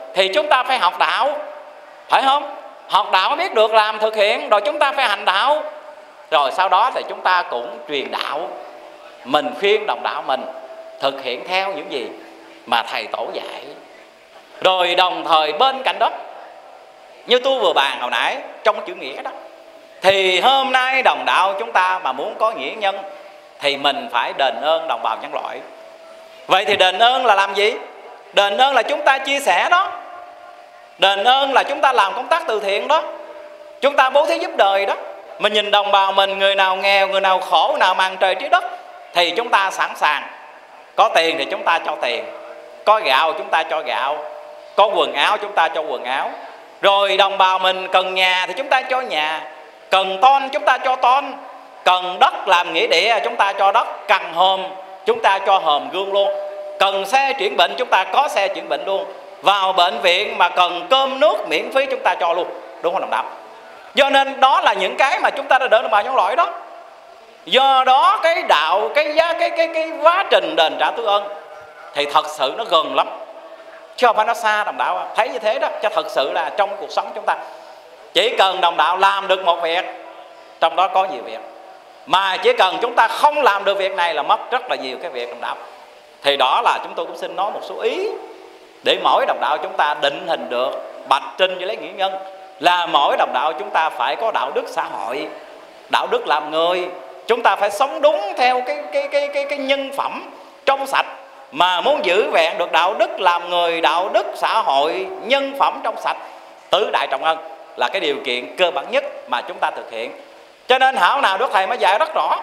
thì chúng ta phải học đạo, phải không? Học đạo mới biết được làm thực hiện, rồi chúng ta phải hành đạo, rồi sau đó thì chúng ta cũng truyền đạo. Mình khuyên đồng đạo mình thực hiện theo những gì mà thầy tổ dạy. Rồi đồng thời bên cạnh đó, như tôi vừa bàn hồi nãy trong chữ nghĩa đó, thì hôm nay đồng đạo chúng ta mà muốn có nghĩa nhân thì mình phải đền ơn đồng bào nhân loại. Vậy thì đền ơn là làm gì? Đền ơn là chúng ta chia sẻ đó. Đền ơn là chúng ta làm công tác từ thiện đó. Chúng ta bố thí giúp đời đó. Mình nhìn đồng bào mình, người nào nghèo, người nào khổ, nào màn trời trí đất, thì chúng ta sẵn sàng. Có tiền thì chúng ta cho tiền, có gạo chúng ta cho gạo, có quần áo chúng ta cho quần áo. Rồi đồng bào mình cần nhà thì chúng ta cho nhà, cần ton chúng ta cho ton, cần đất làm nghĩa địa chúng ta cho đất, cần hòm chúng ta cho hòm gương luôn, cần xe chuyển bệnh chúng ta có xe chuyển bệnh luôn, vào bệnh viện mà cần cơm nước miễn phí chúng ta cho luôn, đúng không đồng đạo? Do nên đó là những cái mà chúng ta đã đỡ đồng bào nhân loại đó. Do đó cái đạo, cái giá, cái cái cái quá trình đền trả tư ân thì thật sự nó gần lắm, chứ không phải nó xa đồng đạo. Thấy như thế đó, cho thật sự là trong cuộc sống chúng ta chỉ cần đồng đạo làm được một việc, trong đó có nhiều việc, mà chỉ cần chúng ta không làm được việc này là mất rất là nhiều cái việc đồng đạo. Thì đó là chúng tôi cũng xin nói một số ý để mỗi đồng đạo chúng ta định hình được bạch trinh với lấy nghĩa nhân, là mỗi đồng đạo chúng ta phải có đạo đức xã hội, đạo đức làm người. Chúng ta phải sống đúng theo cái cái cái cái cái nhân phẩm trong sạch. Mà muốn giữ vẹn được đạo đức làm người, đạo đức xã hội, nhân phẩm trong sạch, tứ đại trọng ân là cái điều kiện cơ bản nhất mà chúng ta thực hiện. Cho nên hảo nào Đức Thầy mới dạy rất rõ.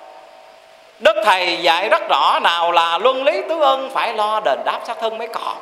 Đức Thầy dạy rất rõ nào là luân lý tứ ân phải lo đền đáp sát thân mới còn.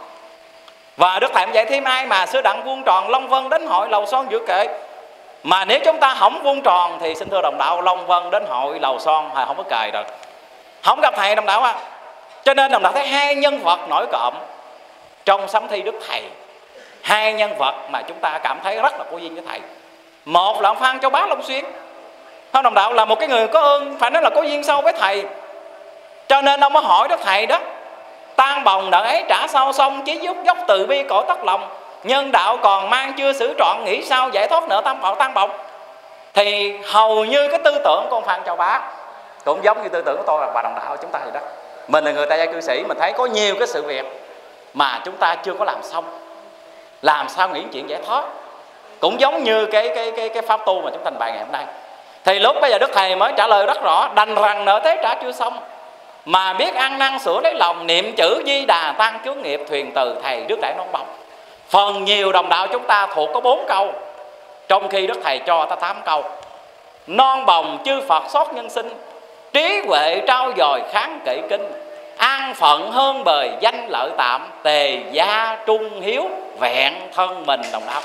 Và Đức Thầy dạy thêm ai mà sứ đặng vuông tròn long vân đến hội lầu son giữa kệ. Mà nếu chúng ta không vuông tròn thì xin thưa đồng đạo, long vân đến hội lầu son hay không có kề rồi, không gặp thầy đồng đạo à. Cho nên đồng đạo thấy hai nhân vật nổi cộm trong sấm thi Đức Thầy, hai nhân vật mà chúng ta cảm thấy rất là có duyên với thầy. Một là ông Phan Châu Bá Long Xuyên, không đồng đạo, là một cái người có ơn, phải nói là có duyên sâu với thầy. Cho nên ông mới hỏi Đức Thầy đó: tan bồng nợ ấy trả sau xong, chí dốc dốc từ bi cõi tất lòng, nhân đạo còn mang chưa xử trọn, nghĩ sao giải thoát nợ tam bảo tan bồng. Thì hầu như cái tư tưởng của ông Phan Châu Bá cũng giống như tư tưởng của tôi và đồng đạo chúng ta vậy đó. Mình là người tại gia cư sĩ, mình thấy có nhiều cái sự việc mà chúng ta chưa có làm xong, làm sao nghĩ chuyện giải thoát. Cũng giống như cái cái cái cái pháp tu mà chúng ta bài ngày hôm nay. Thì lúc bây giờ Đức Thầy mới trả lời rất rõ: đành rằng nợ thế trả chưa xong, mà biết ăn năn sửa lấy lòng, niệm chữ Di Đà tan chướng nghiệp, thuyền từ thầy Đức Đại Non Bồng. Phần nhiều đồng đạo chúng ta thuộc có bốn câu, trong khi Đức Thầy cho ta tám câu. Non bồng chư Phật xót nhân sinh, trí huệ trao dồi kháng kỵ kinh, an phận hơn bời danh lợi tạm, tề gia trung hiếu vẹn thân mình đồng đạo.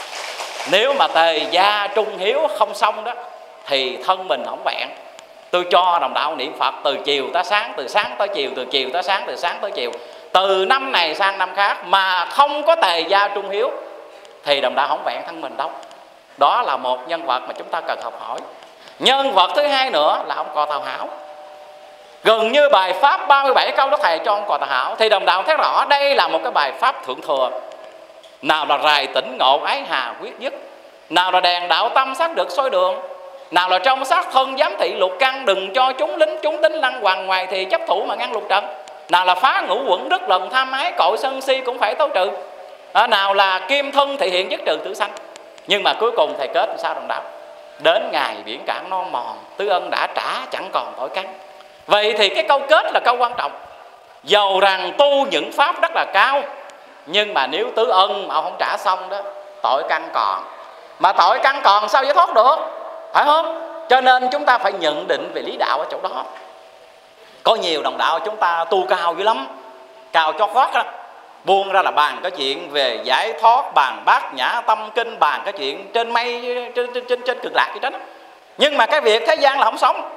Nếu mà tề gia trung hiếu không xong đó thì thân mình không vẹn. Tôi cho đồng đạo niệm Phật từ chiều tới sáng, từ sáng tới chiều, từ chiều tới sáng, từ sáng tới chiều, từ năm này sang năm khác mà không có tề gia trung hiếu thì đồng đạo không vẹn thân mình đâu. Đó là một nhân vật mà chúng ta cần học hỏi. Nhân vật thứ hai nữa là ông Cò Tàu Hảo. Gần như bài pháp ba mươi bảy câu Đức Thầy cho ông Cò Tàu Hảo thì đồng đạo thấy rõ đây là một cái bài pháp thượng thừa. Nào là rài tỉnh ngộ ái hà quyết dứt, nào là đèn đạo tâm xác được soi đường, nào là trong xác thân giám thị lục căn, đừng cho chúng lính chúng tính lăng hoàng ngoài thì chấp thủ mà ngăn lục trận, nào là phá ngũ quẩn đức lần tham ái, cội sân si cũng phải tấu trừ, à, nào là kim thân thị hiện dứt trừ tử sanh. Nhưng mà cuối cùng thầy kết làm sao đồng đạo? Đến ngày biển cạn non mòn, tứ ân đã trả chẳng còn tội căn. Vậy thì cái câu kết là câu quan trọng. Dầu rằng tu những pháp rất là cao, nhưng mà nếu tứ ân mà không trả xong đó, tội căn còn. Mà tội căn còn sao giải thoát được, phải không? Cho nên chúng ta phải nhận định về lý đạo ở chỗ đó. Có nhiều đồng đạo chúng ta tu cao dữ lắm, cao cho khoát đó, buông ra là bàn cái chuyện về giải thoát, bàn bát nhã tâm kinh, bàn cái chuyện trên mây, trên, trên, trên, trên cực lạc gì đó. Nhưng mà cái việc thế gian là không sống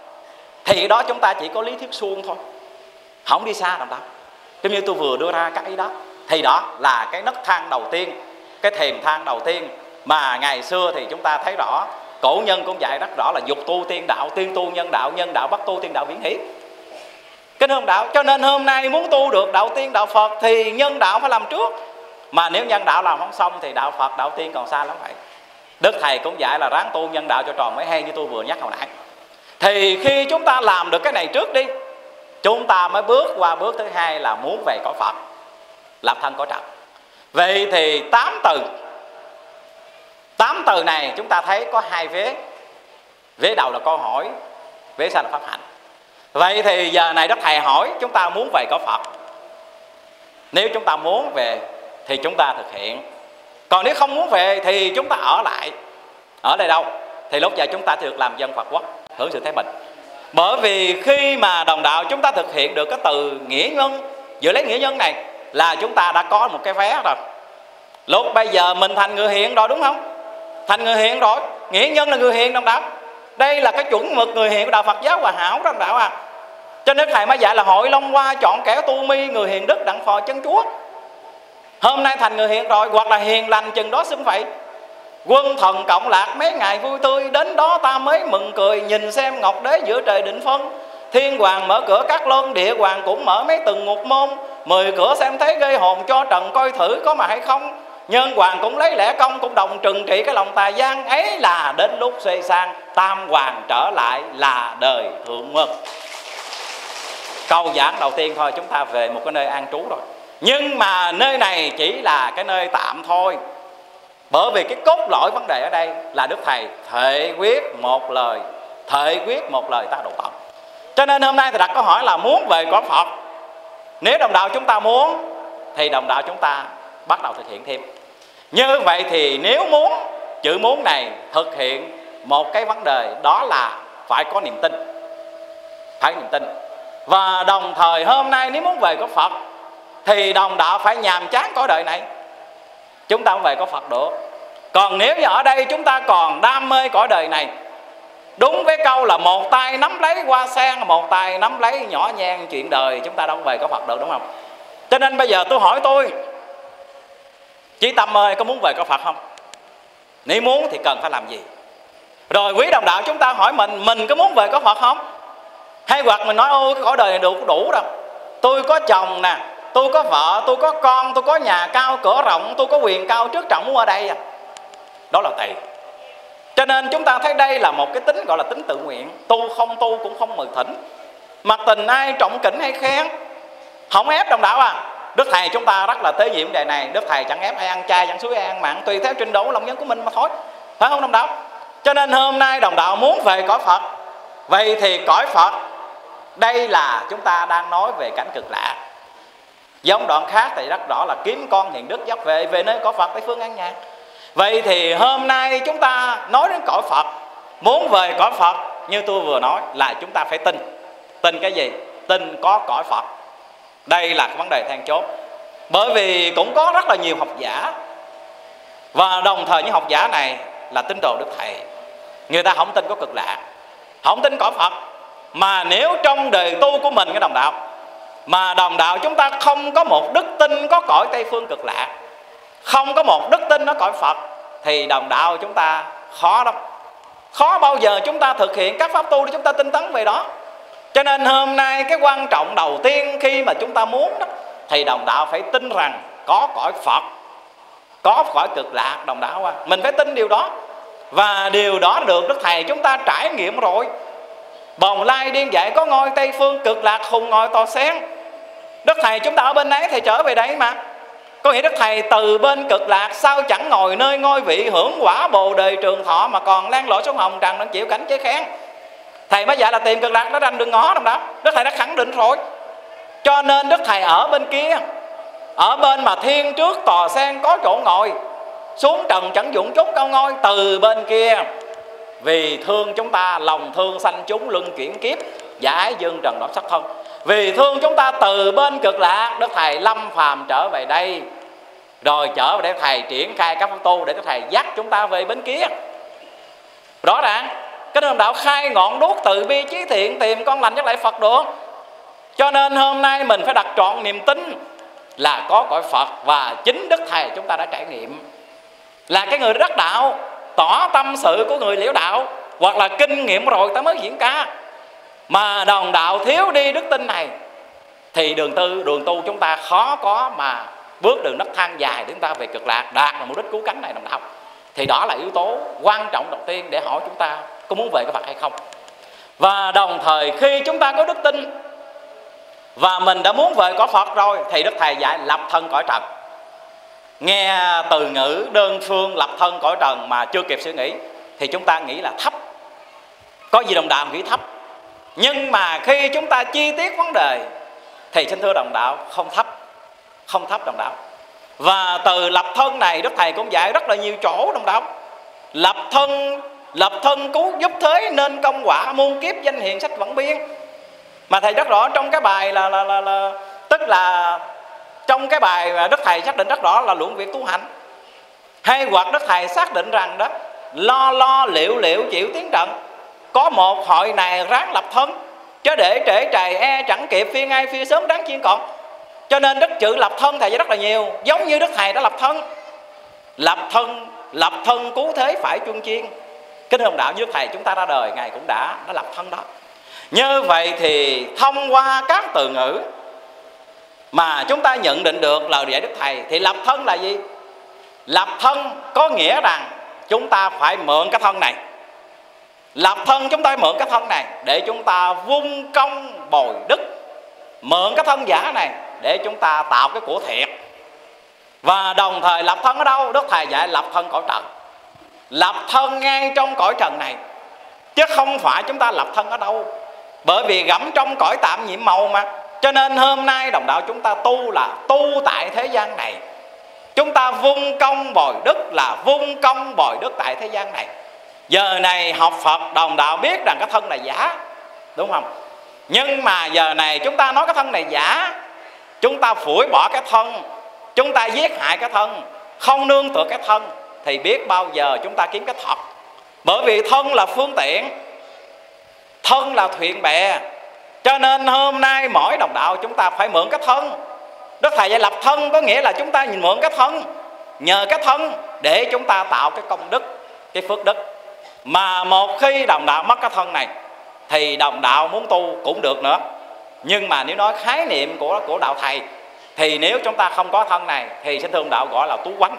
thì đó chúng ta chỉ có lý thuyết suông thôi, không đi xa đồng đạo. Giống như tôi vừa đưa ra cái ý đó, thì đó là cái nấc thang đầu tiên, cái thềm thang đầu tiên mà ngày xưa thì chúng ta thấy rõ. Cổ nhân cũng dạy rất rõ là dục tu tiên đạo, tiên tu nhân đạo, nhân đạo bắt tu tiên đạo viễn hỷ. Kính thưa đạo, cho nên hôm nay muốn tu được đạo tiên đạo Phật thì nhân đạo phải làm trước. Mà nếu nhân đạo làm không xong thì đạo Phật, đạo tiên còn xa lắm vậy. Đức Thầy cũng dạy là ráng tu nhân đạo cho tròn mới hay, như tôi vừa nhắc hồi nãy. Thì khi chúng ta làm được cái này trước đi, chúng ta mới bước qua bước thứ hai là muốn về cõi Phật, lập thân cõi trần. Vậy thì tám từ Tám từ này chúng ta thấy có hai vế. Vế đầu là câu hỏi, vế sau là pháp hạnh. Vậy thì giờ này Đức Thầy hỏi chúng ta muốn về cõi Phật. Nếu chúng ta muốn về thì chúng ta thực hiện. Còn nếu không muốn về thì chúng ta ở lại. Ở đây đâu? Thì lúc giờ chúng ta được làm dân Phật quốc, hưởng sự thái bình. Bởi vì khi mà đồng đạo chúng ta thực hiện được cái từ nghĩa nhân, dựa lấy nghĩa nhân này là chúng ta đã có một cái vé rồi. Lúc bây giờ mình thành người hiền rồi, đúng không? Thành người hiền rồi, nghĩa nhân là người hiền đồng đạo. Đây là cái chuẩn mực người hiền của đạo Phật giáo Hòa Hảo đồng đạo à. Cho nên Thầy mới dạy là hội Long Hoa chọn kẻ tu mi, người hiền đức đặng phò chân Chúa. Hôm nay thành người hiền rồi, hoặc là hiền lành chừng đó xưng vậy. Quân thần cộng lạc mấy ngày vui tươi, đến đó ta mới mừng cười. Nhìn xem ngọc đế giữa trời định phân, thiên hoàng mở cửa các lơn, địa hoàng cũng mở mấy từng ngục môn. Mười cửa xem thấy gây hồn, cho trần coi thử có mà hay không. Nhân hoàng cũng lấy lẽ công, cũng đồng trừng trị cái lòng tà gian. Ấy là đến lúc xoay sang, tam hoàng trở lại là đời thượng nguồn. Câu giảng đầu tiên thôi, chúng ta về một cái nơi an trú rồi. Nhưng mà nơi này chỉ là cái nơi tạm thôi. Bởi vì cái cốt lõi vấn đề ở đây là Đức Thầy thệ quyết một lời, thệ quyết một lời ta độ tận. Cho nên hôm nay Thầy đặt câu hỏi là muốn về cõi Phật. Nếu đồng đạo chúng ta muốn thì đồng đạo chúng ta bắt đầu thực hiện thêm. Như vậy thì nếu muốn, chữ muốn này thực hiện một cái vấn đề, đó là phải có niềm tin. Phải niềm tin. Và đồng thời hôm nay nếu muốn về cõi Phật thì đồng đạo phải nhàm chán cõi đời này, chúng ta không về cõi Phật được. Còn nếu như ở đây chúng ta còn đam mê cõi đời này, đúng với câu là một tay nắm lấy hoa sen, một tay nắm lấy nhỏ nhen chuyện đời, chúng ta đâu về cõi Phật được, đúng không? Cho nên bây giờ tôi hỏi tôi, Chí Tâm ơi, có muốn về cõi Phật không? Nếu muốn thì cần phải làm gì? Rồi quý đồng đạo chúng ta hỏi mình, mình có muốn về cõi Phật không? Hay hoặc mình nói ôi cái cõi đời này đủ đủ đâu. Tôi có chồng nè, tôi có vợ, tôi có con, tôi có nhà cao cửa rộng, tôi có quyền cao trước trọng muốn ở đây à. Đó là tùy. Cho nên chúng ta thấy đây là một cái tính gọi là tính tự nguyện. Tu không tu cũng không mời thỉnh. Mặc tình ai trọng kỉnh hay khen, không ép đồng đạo à. Đức Thầy chúng ta rất là tế nhiệm đề này. Đức Thầy chẳng ép ai ăn chay, chẳng suối ai ăn mặn, tùy theo trình độ lòng nhân của mình mà thôi. Phải không đồng đạo? Cho nên hôm nay đồng đạo muốn về cõi Phật. Vậy thì cõi Phật, đây là chúng ta đang nói về cảnh cực lạ. Giống đoạn khác thì rất rõ là kiếm con hiền đức dắt về, về nơi cõi Phật Tây phương an nhàn. Vậy thì hôm nay chúng ta nói đến cõi Phật, muốn về cõi Phật như tôi vừa nói là chúng ta phải tin. Tin cái gì? Tin có cõi Phật. Đây là cái vấn đề then chốt. Bởi vì cũng có rất là nhiều học giả, và đồng thời những học giả này là tín đồ Đức Thầy. Người ta không tin có cực lạ, không tin cõi Phật. Mà nếu trong đời tu của mình cái đồng đạo, mà đồng đạo chúng ta không có một đức tin có cõi Tây phương cực lạ, không có một đức tin nó cõi Phật, thì đồng đạo chúng ta khó lắm. Khó bao giờ chúng ta thực hiện các pháp tu để chúng ta tinh tấn về đó. Cho nên hôm nay cái quan trọng đầu tiên khi mà chúng ta muốn đó, thì đồng đạo phải tin rằng có cõi Phật, có cõi cực lạc đồng đạo à. Mình phải tin điều đó. Và điều đó được Đức Thầy chúng ta trải nghiệm rồi. Bồng Lai điên dạy có ngôi Tây phương cực lạc hùng ngồi tòa sen. Đức Thầy chúng ta ở bên ấy, Thầy trở về đấy mà. Có nghĩa Đức Thầy từ bên cực lạc, sao chẳng ngồi nơi ngôi vị hưởng quả bồ đề trường thọ, mà còn lan lội xuống hồng trần đang chịu cảnh chế kháng. Thầy mới dạy là tìm cực lạc nó ranh đừng ngó đâu đó. Đức Thầy đã khẳng định rồi. Cho nên Đức Thầy ở bên kia, ở bên mà thiên trước tòa sen có chỗ ngồi, xuống trần chẳng dụng chút cao ngôi. Từ bên kia vì thương chúng ta, lòng thương sanh chúng luân chuyển kiếp, giả ái dương trần đoạt sắc thân. Vì thương chúng ta từ bên cực lạc, Đức Thầy lâm phàm trở về đây. Rồi trở về để Thầy triển khai các pháp tu, để Đức Thầy dắt chúng ta về bên kia. Rõ ràng cái đường đạo khai ngọn đuốc từ bi chí thiện, tìm con lành nhắc lại Phật được. Cho nên hôm nay mình phải đặt trọn niềm tin là có cõi Phật. Và chính Đức Thầy chúng ta đã trải nghiệm, là cái người đắc đạo, tỏ tâm sự của người liễu đạo, hoặc là kinh nghiệm rồi ta mới diễn ca. Mà đồng đạo thiếu đi đức tin này thì đường tư đường tu chúng ta khó có mà bước đường nấc thang dài để chúng ta về cực lạc, đạt là mục đích cứu cánh này đồng đạo. Thì đó là yếu tố quan trọng đầu tiên để hỏi chúng ta có muốn về cái Phật hay không. Và đồng thời khi chúng ta có đức tin và mình đã muốn về có Phật rồi, thì Đức Thầy dạy lập thân cõi trần. Nghe từ ngữ đơn phương lập thân cõi trần mà chưa kịp suy nghĩ thì chúng ta nghĩ là thấp. Có gì đồng đạo nghĩ thấp. Nhưng mà khi chúng ta chi tiết vấn đề thì xin thưa đồng đạo, không thấp. Không thấp đồng đạo. Và từ lập thân này Đức Thầy cũng dạy rất là nhiều chỗ đồng đạo. Lập thân, lập thân cứu giúp thế nên công quả, muôn kiếp danh hiền sách vẫn biên. Mà Thầy rất rõ trong cái bài là, là, là, là tức là trong cái bài mà Đức Thầy xác định rất rõ là luận việc tu hành. Hay hoặc Đức Thầy xác định rằng đó, lo lo liệu liệu chịu tiến trận, có một hội này ráng lập thân, chứ để trễ trầy e chẳng kịp, phiên ai phi sớm đáng chiên còn. Cho nên đức chữ lập thân Thầy rất là nhiều. Giống như Đức Thầy đã lập thân. Lập thân, lập thân cứu thế phải chuân chiên. Kính thưa đồng đạo, như Thầy chúng ta ra đời Ngài cũng đã, đã lập thân đó. Như vậy thì thông qua các từ ngữ mà chúng ta nhận định được lời dạy Đức Thầy, thì lập thân là gì? Lập thân có nghĩa rằng chúng ta phải mượn cái thân này. Lập thân chúng ta phải mượn cái thân này để chúng ta vung công bồi đức. Mượn cái thân giả này để chúng ta tạo cái của thiệt. Và đồng thời lập thân ở đâu? Đức Thầy dạy lập thân cõi trần. Lập thân ngay trong cõi trần này, chứ không phải chúng ta lập thân ở đâu. Bởi vì gẫm trong cõi tạm nhiệm màu mà. Cho nên hôm nay đồng đạo chúng ta tu là tu tại thế gian này. Chúng ta vung công bồi đức là vung công bồi đức tại thế gian này. Giờ này học Phật đồng đạo biết rằng cái thân này giả, đúng không? Nhưng mà giờ này chúng ta nói cái thân này giả, chúng ta phủi bỏ cái thân, chúng ta giết hại cái thân, không nương tựa cái thân, thì biết bao giờ chúng ta kiếm cái thật. Bởi vì thân là phương tiện, thân là thuyền bè. Cho nên hôm nay mỗi đồng đạo chúng ta phải mượn cái thân. Đức Thầy dạy lập thân có nghĩa là chúng ta nhìn mượn cái thân, nhờ cái thân để chúng ta tạo cái công đức, cái phước đức. Mà một khi đồng đạo mất cái thân này thì đồng đạo muốn tu cũng được nữa. Nhưng mà nếu nói khái niệm của, của đạo Thầy, thì nếu chúng ta không có thân này thì xin thưa đồng đạo gọi là tu quánh.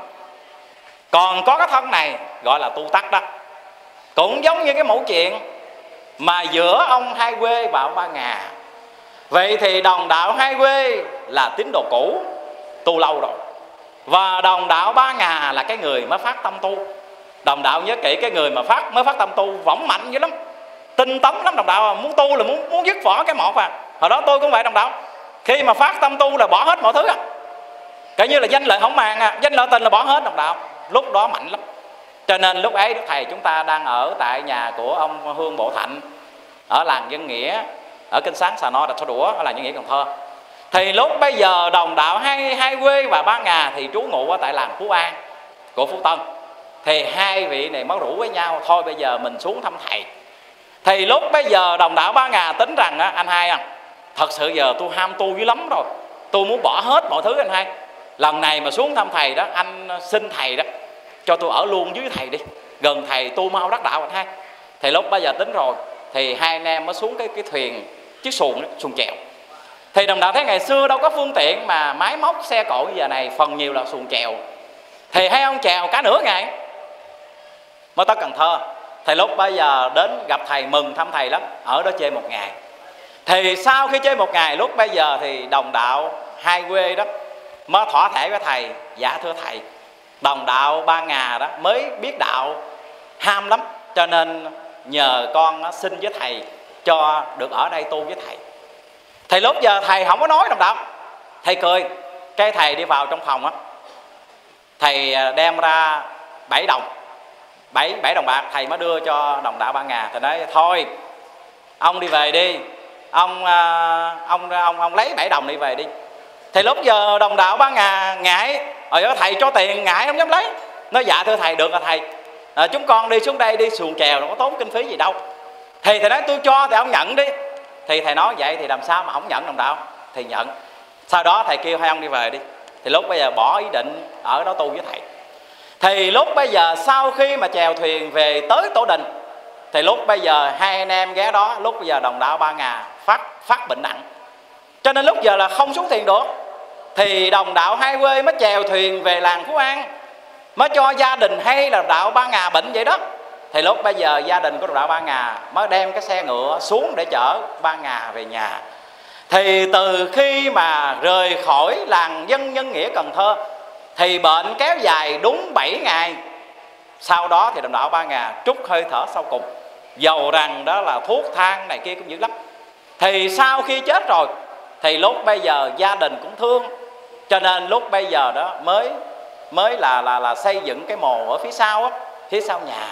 Còn có cái thân này gọi là tu tắc đó. Cũng giống như cái mẫu chuyện mà giữa ông Hai Quê và ông Ba Ngà. Vậy thì đồng đạo Hai Quê là tín đồ cũ, tu lâu rồi. Và đồng đạo Ba Ngà là cái người mới phát tâm tu. Đồng đạo nhớ kỹ, cái người mà phát mới phát tâm tu võng mạnh dữ lắm, tinh tấn lắm đồng đạo. Muốn tu là muốn, muốn dứt bỏ cái một à. Hồi đó tôi cũng vậy đồng đạo. Khi mà phát tâm tu là bỏ hết mọi thứ à. Cái như là danh lợi không màng à, danh lợi tình là bỏ hết đồng đạo. Lúc đó mạnh lắm. Cho nên lúc ấy Đức Thầy chúng ta đang ở tại nhà của ông Hương Bộ Thạnh, ở làng Dân Nghĩa, ở Kinh Sáng Xà No Đạch Thọ Đũa, ở làng Dân Nghĩa Cần Thơ. Thì lúc bây giờ đồng đạo Hai, Hai Quê và Ba Ngà thì trú ngụ ở tại làng Phú An của Phú Tân. Thì hai vị này mới rủ với nhau, thôi bây giờ mình xuống thăm thầy. Thì lúc bây giờ đồng đạo Ba Ngà tính rằng á, anh Hai à, thật sự giờ tôi ham tu dữ lắm rồi, tôi muốn bỏ hết mọi thứ anh Hai. Lần này mà xuống thăm thầy đó, anh xin thầy đó cho tôi ở luôn dưới thầy đi, gần thầy tu mau đắc đạo anh Hai. Thì lúc bây giờ tính rồi thì hai anh em mới xuống cái, cái thuyền, chiếc xuồng đó, xuồng chèo. Thì đồng đạo thấy ngày xưa đâu có phương tiện mà máy móc xe cộ như giờ này, phần nhiều là xuồng chèo. Thì hai ông chèo cả nửa ngày mới tới Cần Thơ. Thì lúc bây giờ đến gặp thầy, mừng thăm thầy lắm, ở đó chơi một ngày. Thì sau khi chơi một ngày, lúc bây giờ thì đồng đạo Hai Quê đó mới thỏa thể với thầy, dạ thưa thầy, đồng đạo Ba Ngà đó mới biết đạo, ham lắm, cho nên nhờ con xin với thầy cho được ở đây tu với thầy. Thì lúc giờ thầy không có nói đồng đạo, thầy cười. Cái thầy đi vào trong phòng á, thầy đem ra bảy đồng, bảy bảy đồng bạc, thầy mới đưa cho đồng đạo Ba Ngà. Thầy nói thôi ông đi về đi, ông ông ông ông lấy bảy đồng đi về đi. Thì lúc giờ đồng đạo Ba Ngà ngại, rồi thầy cho tiền ngại không dám lấy. Nói dạ thưa thầy, được rồi thầy, à, chúng con đi xuống đây đi xuồng chèo, nó có tốn kinh phí gì đâu. Thì thầy nói tôi cho thì ông nhận đi. Thì thầy nói vậy thì làm sao mà không nhận đồng đạo. Thì nhận. Sau đó thầy kêu hai ông đi về đi. Thì lúc bây giờ bỏ ý định ở đó tu với thầy. Thì lúc bây giờ sau khi mà chèo thuyền về tới Tổ Đình, thì lúc bây giờ hai anh em ghé đó, lúc bây giờ đồng đạo Ba Ngà phát phát bệnh nặng, cho nên lúc giờ là không xuống thuyền được. thì đồng đạo Hai Quê mới chèo thuyền về làng Phú An, mới cho gia đình hay là đồng đạo Ba Ngà bệnh vậy đó. Thì lúc bây giờ gia đình của đồng đạo Ba Ngà mới đem cái xe ngựa xuống để chở Ba Ngà về nhà. Thì từ khi mà rời khỏi làng Dân Nhân Nghĩa Cần Thơ thì bệnh kéo dài đúng bảy ngày. Sau đó thì đồng đạo Ba Ngà trút hơi thở sau cùng, dầu rằng đó là thuốc thang này kia cũng dữ lắm. Thì sau khi chết rồi thì lúc bây giờ gia đình cũng thương, cho nên lúc bây giờ đó mới mới là là là xây dựng cái mồ ở phía sau á, phía sau nhà.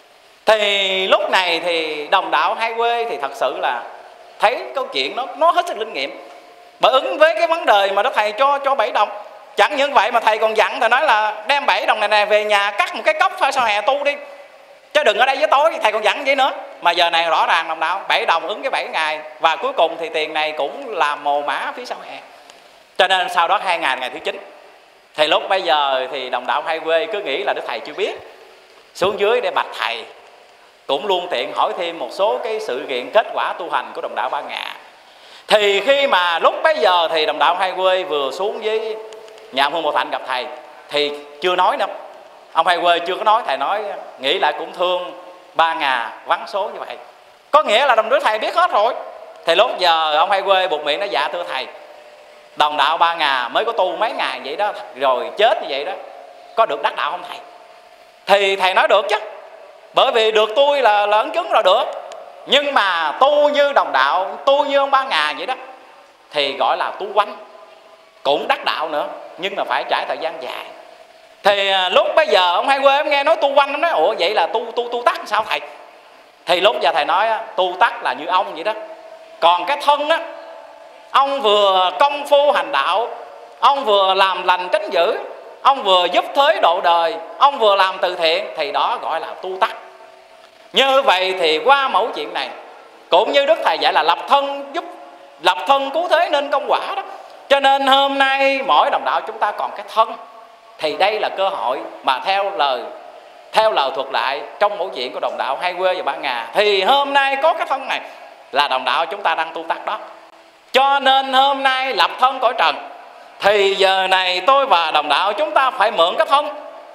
Thì lúc này thì đồng đạo Hai Quê thì thật sự là thấy câu chuyện nó nó hết sức linh nghiệm, bởi ứng với cái vấn đề mà đó thầy cho cho bảy đồng. Chẳng những vậy mà thầy còn dặn, thầy nói là đem bảy đồng này, này về nhà cắt một cái cốc phải sau hè tu đi, chứ đừng ở đây với tối. Thầy còn dặn vậy nữa. Mà giờ này rõ ràng đồng đạo bảy đồng ứng cái bảy ngày, và cuối cùng thì tiền này cũng làm mồ mã phía sau hè. Cho nên sau đó hai ngày ngày thứ chín thì lúc bây giờ thì đồng đạo Hai Quê cứ nghĩ là Đức Thầy chưa biết, xuống dưới để bạch thầy, cũng luôn tiện hỏi thêm một số cái sự kiện kết quả tu hành của đồng đạo Ba Ngà. Thì khi mà lúc bấy giờ thì đồng đạo Hai Quê vừa xuống với nhà ông Hương Bộ Thạnh gặp thầy thì chưa nói nữa. Ông Hai Quê chưa có nói, thầy nói nghĩ lại cũng thương Ba Ngà vắng số như vậy, có nghĩa là đồng đứa thầy biết hết rồi. Thì lúc giờ ông Hai Quê buộc miệng nói dạ thưa thầy, đồng đạo Ba Ngà mới có tu mấy ngày vậy đó, rồi chết như vậy đó, có được đắc đạo không thầy? Thì thầy nói được chứ, bởi vì được tôi là, là ấn chứng là được. Nhưng mà tu như đồng đạo, tu như ông Ba Ngà vậy đó thì gọi là tu quanh, cũng đắc đạo nữa, nhưng mà phải trải thời gian dài. Thì lúc bây giờ ông Hai Quê ông nghe nói tu quanh, ông nói ủa vậy là tu tu tu tắc sao thầy? Thì lúc giờ thầy nói tu tắc là như ông vậy đó, còn cái thân á, ông vừa công phu hành đạo, ông vừa làm lành tránh dữ, ông vừa giúp thế độ đời, ông vừa làm từ thiện, thì đó gọi là tu tắc. Như vậy thì qua mẫu chuyện này cũng như Đức Thầy dạy là lập thân giúp lập thân cứu thế nên công quả đó. Cho nên hôm nay mỗi đồng đạo chúng ta còn cái thân, thì đây là cơ hội mà theo lời theo lời thuật lại trong mẫu chuyện của đồng đạo Hai Quê và Ba Ngà, thì hôm nay có cái thân này là đồng đạo chúng ta đang tu tắc đó. Cho nên hôm nay lập thân cõi trần, thì giờ này tôi và đồng đạo chúng ta phải mượn cái thân,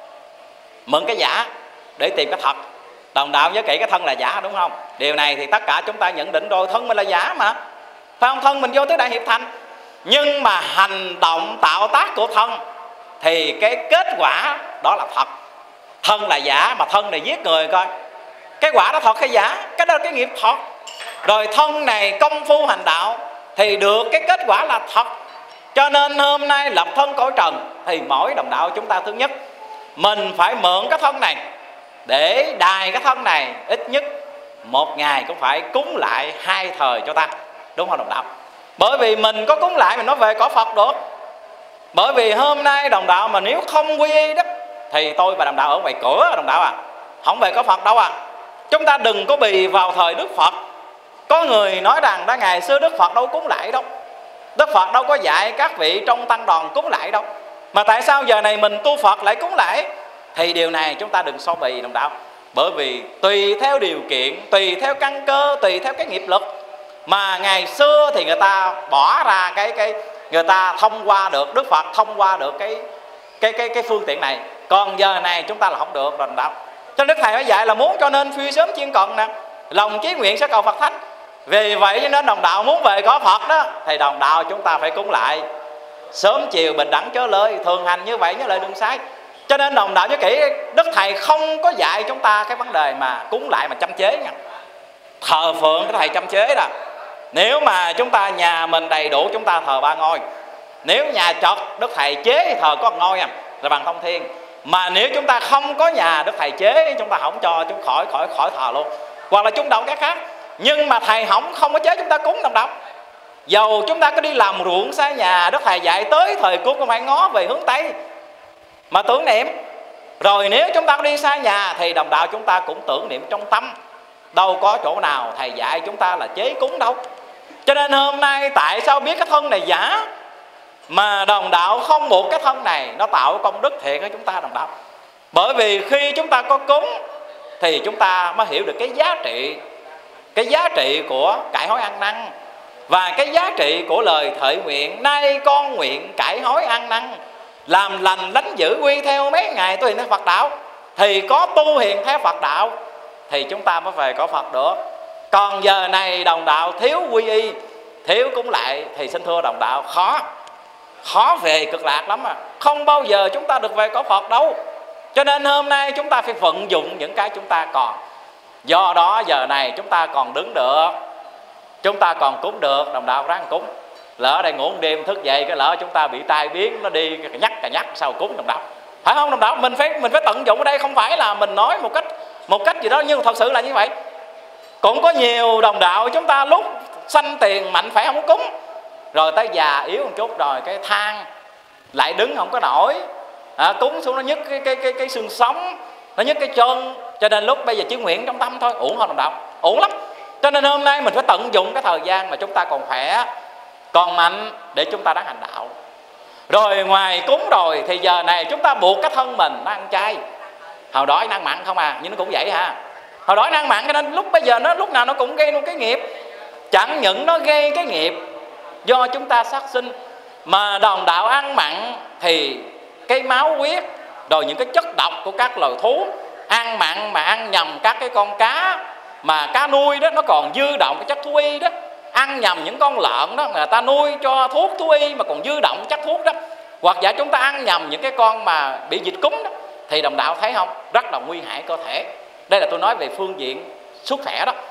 mượn cái giả để tìm cái thật. Đồng đạo nhớ kỹ cái thân là giả đúng không? Điều này thì tất cả chúng ta nhận định rồi, thân mình là giả mà, phải không? Thân mình vô tứ đại hiệp thành. Nhưng mà hành động tạo tác của thân thì cái kết quả đó là thật. Thân là giả mà thân này giết người coi, cái quả đó thật hay giả? Cái đó là cái nghiệp thật. Rồi thân này công phu hành đạo thì được cái kết quả là thật. Cho nên hôm nay lập thân cõi trần thì mỗi đồng đạo chúng ta thứ nhất mình phải mượn cái thân này để đài cái thân này, ít nhất một ngày cũng phải cúng lại hai thời cho ta, đúng không đồng đạo? Bởi vì mình có cúng lại mình nói về cõi Phật được. Bởi vì hôm nay đồng đạo mà nếu không quy y đó thì tôi và đồng đạo ở ngoài cửa đồng đạo à, không về cõi Phật đâu à. Chúng ta đừng có bì vào thời Đức Phật. Có người nói rằng đã ngày xưa Đức Phật đâu cúng lại đâu, Đức Phật đâu có dạy các vị trong tăng đoàn cúng lại đâu, mà tại sao giờ này mình tu Phật lại cúng lại? Thì điều này chúng ta đừng so bì đồng đạo. Bởi vì tùy theo điều kiện, tùy theo căn cơ, tùy theo cái nghiệp lực, mà ngày xưa thì người ta bỏ ra cái cái người ta thông qua được, Đức Phật thông qua được cái cái cái cái phương tiện này. Còn giờ này chúng ta là không được đồng đạo. Cho nên Đức Thầy mới dạy là muốn cho nên phi sớm chiên cận nè, lòng chí nguyện sẽ cầu Phật thánh. Vì vậy cho nên đồng đạo muốn về có Phật đó thì đồng đạo chúng ta phải cúng lại sớm chiều bình đẳng chớ lời, thường hành như vậy nhớ lời đừng sai. Cho nên đồng đạo nhớ kỹ, Đức Thầy không có dạy chúng ta cái vấn đề mà cúng lại mà chăm chế nha. Thờ phượng cái Thầy chăm chế đó. Nếu mà chúng ta nhà mình đầy đủ chúng ta thờ ba ngôi. Nếu nhà chật Đức Thầy chế thờ có một ngôi à, là bằng thông thiên. Mà nếu chúng ta không có nhà Đức Thầy chế, chúng ta không cho chúng khỏi khỏi khỏi thờ luôn. Hoặc là chúng đậu cái khác. Nhưng mà Thầy không không có chế chúng ta cúng đồng đạo. Dầu chúng ta có đi làm ruộng xa nhà, Đức Thầy dạy tới thời cúng không phải ngó về hướng Tây mà tưởng niệm. Rồi nếu chúng ta có đi xa nhà thì đồng đạo chúng ta cũng tưởng niệm trong tâm. Đâu có chỗ nào Thầy dạy chúng ta là chế cúng đâu. Cho nên hôm nay tại sao biết cái thân này giả mà đồng đạo không buộc cái thân này nó tạo công đức thiện cho chúng ta đồng đạo? Bởi vì khi chúng ta có cúng thì chúng ta mới hiểu được cái giá trị, cái giá trị của cải hối ăn năn, Và cái giá trị của lời thệ nguyện: nay con nguyện cải hối ăn năn, làm lành lánh dữ quy theo mấy ngày tu hiền theo Phật đạo. Thì có tu hiền theo Phật đạo thì chúng ta mới về có Phật được. Còn giờ này đồng đạo thiếu quy y, thiếu cúng lạy thì xin thưa đồng đạo khó, khó về cực lạc lắm à. Không bao giờ chúng ta được về có Phật đâu. Cho nên hôm nay chúng ta phải vận dụng những cái chúng ta còn. Do đó giờ này chúng ta còn đứng được, chúng ta còn cúng được, đồng đạo ráng cúng. Lỡ đây ngủ một đêm thức dậy cái lỡ chúng ta bị tai biến nó đi cả nhắc cả nhắc sao cúng đồng đạo, phải không đồng đạo? Mình phải mình phải tận dụng ở đây, không phải là mình nói một cách một cách gì đó, nhưng thật sự là như vậy. Cũng có nhiều đồng đạo chúng ta lúc sanh tiền mạnh khỏe không có cúng, rồi tới già yếu một chút rồi cái than lại đứng không có nổi, à, cúng xuống nó nhức cái cái cái cái xương sống, nó nhức cái chân. Cho nên lúc bây giờ chỉ nguyện trong tâm thôi, uổng không đồng đạo? Uổng lắm. Cho nên hôm nay mình phải tận dụng cái thời gian mà chúng ta còn khỏe, còn mạnh để chúng ta đã hành đạo. Rồi ngoài cúng rồi thì giờ này chúng ta buộc cái thân mình nó ăn chay. Hồi đói nó ăn mặn không à, nhưng nó cũng vậy ha. Hồi đói nó ăn mặn cho nên lúc bây giờ nó lúc nào nó cũng gây luôn cái nghiệp. Chẳng những nó gây cái nghiệp do chúng ta sát sinh, mà đồng đạo ăn mặn thì cái máu huyết rồi những cái chất độc của các loài thú ăn mặn mà ăn nhầm các cái con cá mà cá nuôi đó, nó còn dư động cái chất thú y đó, ăn nhầm những con lợn đó người ta nuôi cho thuốc thú y mà còn dư động chất thuốc đó, hoặc giả chúng ta ăn nhầm những cái con mà bị dịch cúm đó, thì đồng đạo thấy không, rất là nguy hại cơ thể. Đây là tôi nói về phương diện sức khỏe đó.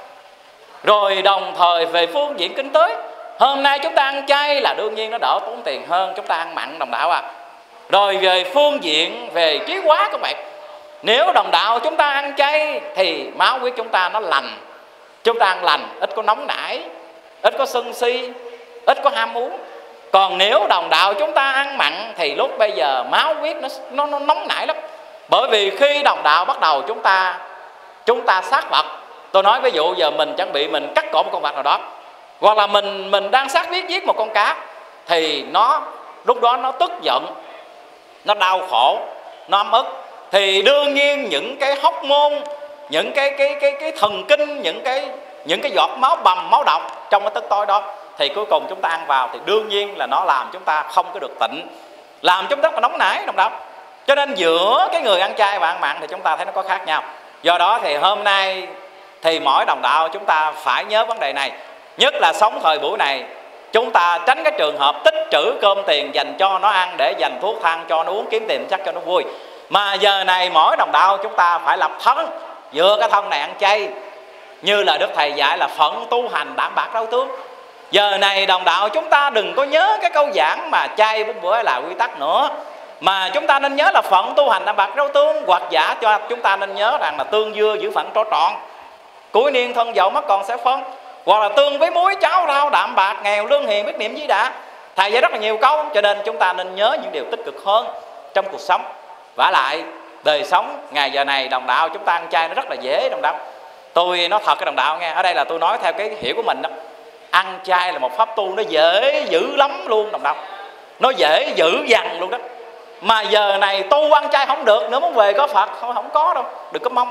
Rồi đồng thời về phương diện kinh tế, hôm nay chúng ta ăn chay là đương nhiên nó đỡ tốn tiền hơn chúng ta ăn mặn đồng đạo à. Rồi về phương diện về trí hóa các bạn, nếu đồng đạo chúng ta ăn chay thì máu huyết chúng ta nó lành, chúng ta ăn lành, ít có nóng nảy, ít có sân si, ít có ham muốn. Còn nếu đồng đạo chúng ta ăn mặn thì lúc bây giờ máu huyết nó, nó, nó nóng nảy lắm. Bởi vì khi đồng đạo bắt đầu chúng ta chúng ta sát vật, tôi nói ví dụ giờ mình chuẩn bị mình cắt cổ một con vật nào đó, hoặc là mình mình đang sát viết giết một con cá, thì nó lúc đó nó tức giận, nó đau khổ, nó ấm ức, thì đương nhiên những cái hóc môn, những cái cái cái cái thần kinh, những cái những cái giọt máu bầm máu độc trong cái tức tối đó, thì cuối cùng chúng ta ăn vào thì đương nhiên là nó làm chúng ta không có được tịnh, làm chúng ta phải nóng nảy đồng đạo. Cho nên giữa cái người ăn chay và ăn mặn thì chúng ta thấy nó có khác nhau. Do đó thì hôm nay thì mỗi đồng đạo chúng ta phải nhớ vấn đề này. Nhất là sống thời buổi này, chúng ta tránh cái trường hợp tích trữ cơm tiền dành cho nó ăn để dành thuốc thang cho nó uống, kiếm tiền chắc cho nó vui. Mà giờ này mỗi đồng đạo chúng ta phải lập thân, dựa cái thân này ăn chay, như là Đức Thầy dạy là phận tu hành đảm bạc rau tương. Giờ này đồng đạo chúng ta đừng có nhớ cái câu giảng mà chay bốn bữa là quy tắc nữa, mà chúng ta nên nhớ là phận tu hành đảm bạc rau tương, hoặc giả cho chúng ta nên nhớ rằng là tương dưa giữ phận cho trọn, cuối niên thân dậu mất còn sẽ phân, hoặc là tương với muối cháo rau đạm bạc, nghèo lương hiền biết niệm Di Đà. Thầy dạy rất là nhiều câu, cho nên chúng ta nên nhớ những điều tích cực hơn trong cuộc sống. Vả lại đời sống ngày giờ này đồng đạo chúng ta ăn chay nó rất là dễ đồng đạo. Tôi nói thật cái đồng đạo nghe, ở đây là tôi nói theo cái hiểu của mình đó. Ăn chay là một pháp tu nó dễ dữ lắm luôn đồng đạo, nó dễ dữ dằn luôn đó. Mà giờ này tu ăn chay không được nữa, muốn về có Phật không, không có đâu, đừng có mong.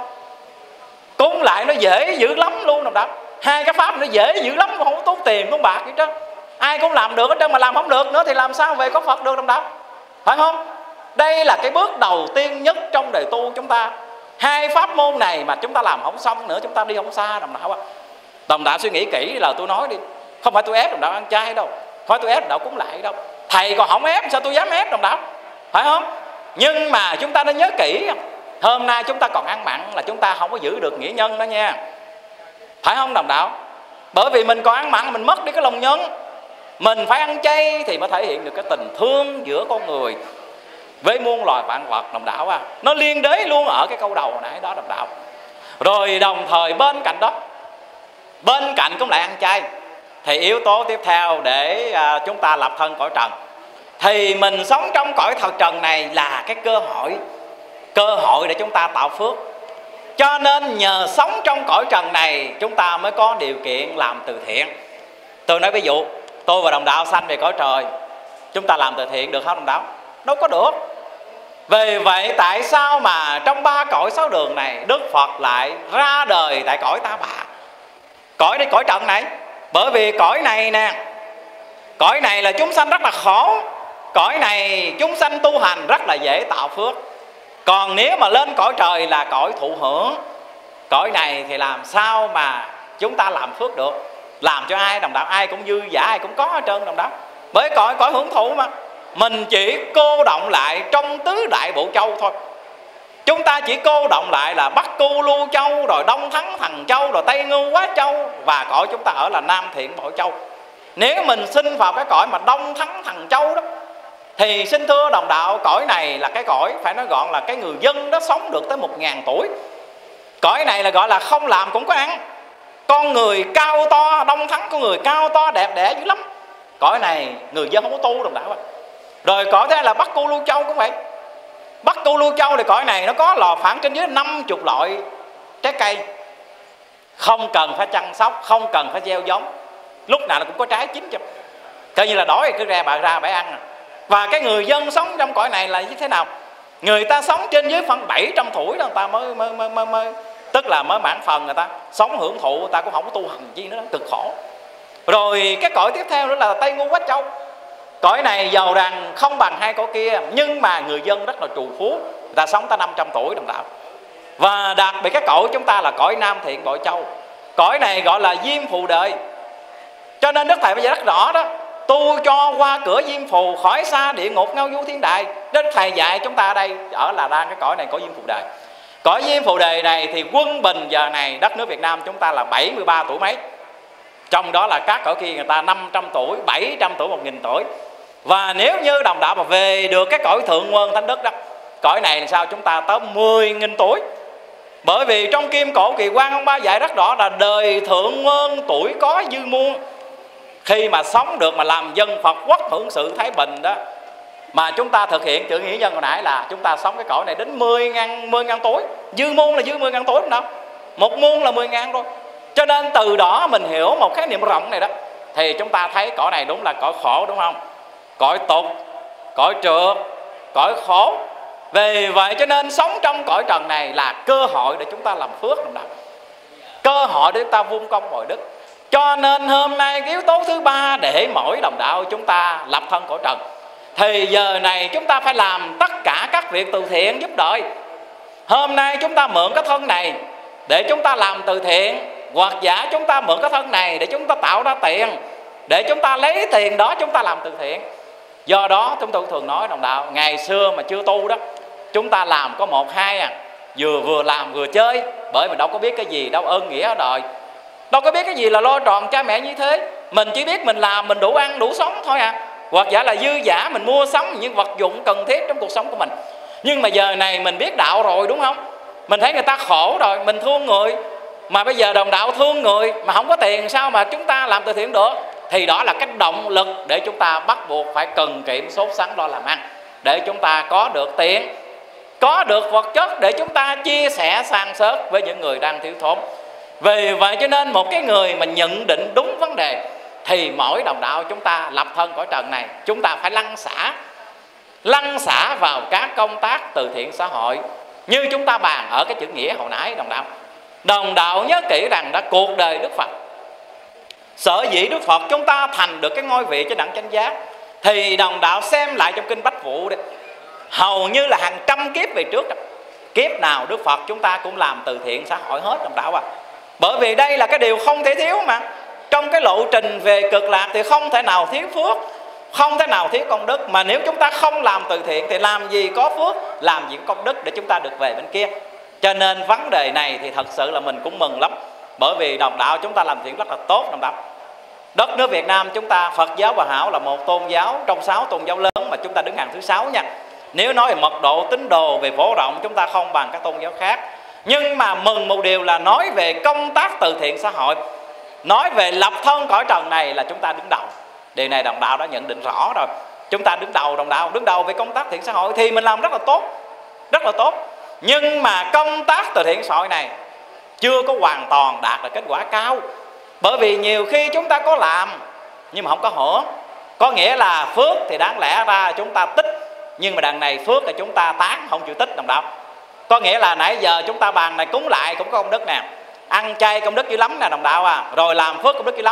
Cúng lại nó dễ dữ lắm luôn đồng đạo. Hai cái pháp nó dễ dữ lắm, không có tốn tiền tốn bạc gì hết, ai cũng làm được hết trơn, mà làm không được nữa thì làm sao về có Phật được đồng đạo, phải không? Đây là cái bước đầu tiên nhất trong đời tu chúng ta. Hai pháp môn này mà chúng ta làm không xong nữa, chúng ta đi không xa đồng đạo. Đồng đạo suy nghĩ kỹ là tôi nói đi, không phải tôi ép đồng đạo ăn chay đâu, không phải tôi ép đồng đạo cúng lại đâu. Thầy còn không ép sao tôi dám ép đồng đạo, phải không? Nhưng mà chúng ta nên nhớ kỹ, hôm nay chúng ta còn ăn mặn là chúng ta không có giữ được nghĩa nhân đó nha, phải không đồng đạo? Bởi vì mình còn ăn mặn mình mất đi cái lòng nhân. Mình phải ăn chay thì mới thể hiện được cái tình thương giữa con người với muôn loài vạn vật đồng đạo à. Nó liên đới luôn ở cái câu đầu hồi nãy đó đồng đạo. Rồi đồng thời bên cạnh đó, bên cạnh cũng lại ăn chay, thì yếu tố tiếp theo để à, chúng ta lập thân cõi trần, thì mình sống trong cõi thật trần này là cái cơ hội, cơ hội để chúng ta tạo phước. Cho nên nhờ sống trong cõi trần này chúng ta mới có điều kiện làm từ thiện. Tôi nói ví dụ, tôi và đồng đạo sanh về cõi trời, chúng ta làm từ thiện được không đồng đạo? Đâu có được. Vì vậy tại sao mà trong ba cõi sáu đường này Đức Phật lại ra đời tại cõi Ta Bà, cõi đây cõi trần này? Bởi vì cõi này nè, cõi này là chúng sanh rất là khổ. Cõi này chúng sanh tu hành rất là dễ tạo phước. Còn nếu mà lên cõi trời là cõi thụ hưởng. Cõi này thì làm sao mà chúng ta làm phước được? Làm cho ai đồng đạo? Ai cũng dư giả, ai cũng có hết trơn đồng đạo. Bởi cõi cõi hưởng thụ mà. Mình chỉ cô động lại trong tứ đại bộ châu thôi. Chúng ta chỉ cô động lại là Bắc Cu Lưu Châu, rồi Đông Thắng Thần Châu, rồi Tây Ngưu Quá Châu. Và cõi chúng ta ở là Nam Thiện Bộ Châu. Nếu mình sinh vào cái cõi mà Đông Thắng Thần Châu đó, thì xin thưa đồng đạo, cõi này là cái cõi phải nói gọn là cái người dân đó sống được tới một ngàn tuổi. Cõi này là gọi là không làm cũng có ăn. Con người cao to, Đông Thắng con người cao to đẹp đẽ dữ lắm. Cõi này người dân không có tu đồng đạo à. Rồi cõi thế là Bắc Cu Lưu Châu cũng vậy. Bắc Cu Lưu Châu thì cõi này nó có lò khoảng trên dưới năm mươi loại trái cây. Không cần phải chăm sóc, không cần phải gieo giống, lúc nào nó cũng có trái chín cho. Coi như là đói cứ ra bà ra bãi ăn. Và cái người dân sống trong cõi này là như thế nào? Người ta sống trên dưới phần bảy trăm tuổi đó, người ta mới, mới, mới, mới, mới tức là mới mãn phần, người ta sống hưởng thụ, người ta cũng không có tu hành chi nữa, cực khổ. Rồi cái cõi tiếp theo nữa là Tây Ngưu Quá Châu. Cõi này giàu rằng không bằng hai cõi kia, nhưng mà người dân rất là trù phú, người ta sống tới năm trăm tuổi đồng đạo. Và đặc biệt cái cõi chúng ta là cõi Nam Thiện Bộ Châu. Cõi này gọi là Diêm Phù Đời. Cho nên Đức Thầy bây giờ rất rõ đó, tu cho qua cửa Diêm Phù, khỏi xa địa ngục ngao du thiên đài. Đức Thầy dạy chúng ta ở đây ở là đang cái cõi này có Diêm Phù Đời. Cõi Diêm Phù Đời này thì quân bình giờ này đất nước Việt Nam chúng ta là bảy mươi ba tuổi mấy. Trong đó là các cõi kia người ta năm trăm tuổi, bảy trăm tuổi, một nghìn tuổi. Và nếu như đồng đạo mà về được cái cõi Thượng Nguồn Thánh Đức đó, cõi này làm sao chúng ta tới mười nghìn tuổi. Bởi vì trong Kim Cổ Kỳ Quan ông Ba dạy rất rõ là đời Thượng Nguồn tuổi có dư muôn. Khi mà sống được mà làm dân Phật quốc hưởng sự thái bình đó, mà chúng ta thực hiện chữ nghĩa nhân hồi nãy là chúng ta sống cái cõi này đến mười ngàn tuổi. Dư muôn là dư mười ngàn tuổi không đâu, một muôn là mười ngàn rồi. Cho nên từ đó mình hiểu một khái niệm rộng này đó, thì chúng ta thấy cõi này đúng là cõi khổ, đúng không? Cõi tục, cõi trượt, cõi khổ. Vì vậy cho nên sống trong cõi trần này là cơ hội để chúng ta làm phước đồng đạo, cơ hội để chúng ta vun công bồi đức. Cho nên hôm nay cái yếu tố thứ ba để mỗi đồng đạo chúng ta lập thân cõi trần, thì giờ này chúng ta phải làm tất cả các việc từ thiện giúp đời. Hôm nay chúng ta mượn cái thân này để chúng ta làm từ thiện, hoặc giả chúng ta mượn cái thân này để chúng ta tạo ra tiền, để chúng ta lấy tiền đó chúng ta làm từ thiện. Do đó chúng tôi thường nói đồng đạo, ngày xưa mà chưa tu đó, chúng ta làm có một hai à, vừa vừa làm vừa chơi. Bởi mình đâu có biết cái gì đâu ơn nghĩa ở đời, đâu có biết cái gì là lo tròn cha mẹ như thế. Mình chỉ biết mình làm mình đủ ăn đủ sống thôi à. Hoặc giả là dư giả mình mua sắm những vật dụng cần thiết trong cuộc sống của mình. Nhưng mà giờ này mình biết đạo rồi, đúng không? Mình thấy người ta khổ rồi, mình thương người. Mà bây giờ đồng đạo thương người mà không có tiền, sao mà chúng ta làm từ thiện được? Thì đó là cái động lực để chúng ta bắt buộc phải cần kiệm sốt sắng lo làm ăn, để chúng ta có được tiền, có được vật chất để chúng ta chia sẻ san sớt với những người đang thiếu thốn. Vì vậy cho nên một cái người mà nhận định đúng vấn đề thì mỗi đồng đạo chúng ta lập thân cõi trần này, chúng ta phải lăn xả lăn xả vào các công tác từ thiện xã hội. Như chúng ta bàn ở cái chữ nghĩa hồi nãy đồng đạo, đồng đạo nhớ kỹ rằng đã cuộc đời Đức Phật, sở dĩ Đức Phật chúng ta thành được cái ngôi vị cho đẳng chánh giác, thì đồng đạo xem lại trong kinh Bách Vụ đấy, hầu như là hàng trăm kiếp về trước đó, kiếp nào Đức Phật chúng ta cũng làm từ thiện xã hội hết đồng đạo à. Bởi vì đây là cái điều không thể thiếu mà. Trong cái lộ trình về cực lạc thì không thể nào thiếu phước, không thể nào thiếu công đức. Mà nếu chúng ta không làm từ thiện thì làm gì có phước, làm gì có công đức để chúng ta được về bên kia. Cho nên vấn đề này thì thật sự là mình cũng mừng lắm. Bởi vì đồng đạo chúng ta làm thiện rất là tốt đồng đạo. Đất nước Việt Nam chúng ta Phật giáo Hòa Hảo là một tôn giáo trong sáu tôn giáo lớn mà chúng ta đứng hàng thứ sáu nha. Nếu nói về mật độ tín đồ, về phổ rộng, chúng ta không bằng các tôn giáo khác. Nhưng mà mừng một điều là nói về công tác từ thiện xã hội, nói về lập thân cõi trần này là chúng ta đứng đầu. Điều này đồng đạo đã nhận định rõ rồi. Chúng ta đứng đầu đồng đạo, đứng đầu về công tác thiện xã hội thì mình làm rất là tốt, rất là tốt. Nhưng mà công tác từ thiện xã hội này chưa có hoàn toàn đạt được kết quả cao. Bởi vì nhiều khi chúng ta có làm nhưng mà không có hưởng. Có nghĩa là phước thì đáng lẽ ra chúng ta tích, nhưng mà đằng này phước là chúng ta tán không chịu tích đồng đạo. Có nghĩa là nãy giờ chúng ta bàn này cúng lại cũng có công đức nè, ăn chay công đức dữ lắm nè đồng đạo à, rồi làm phước công đức dữ lắm.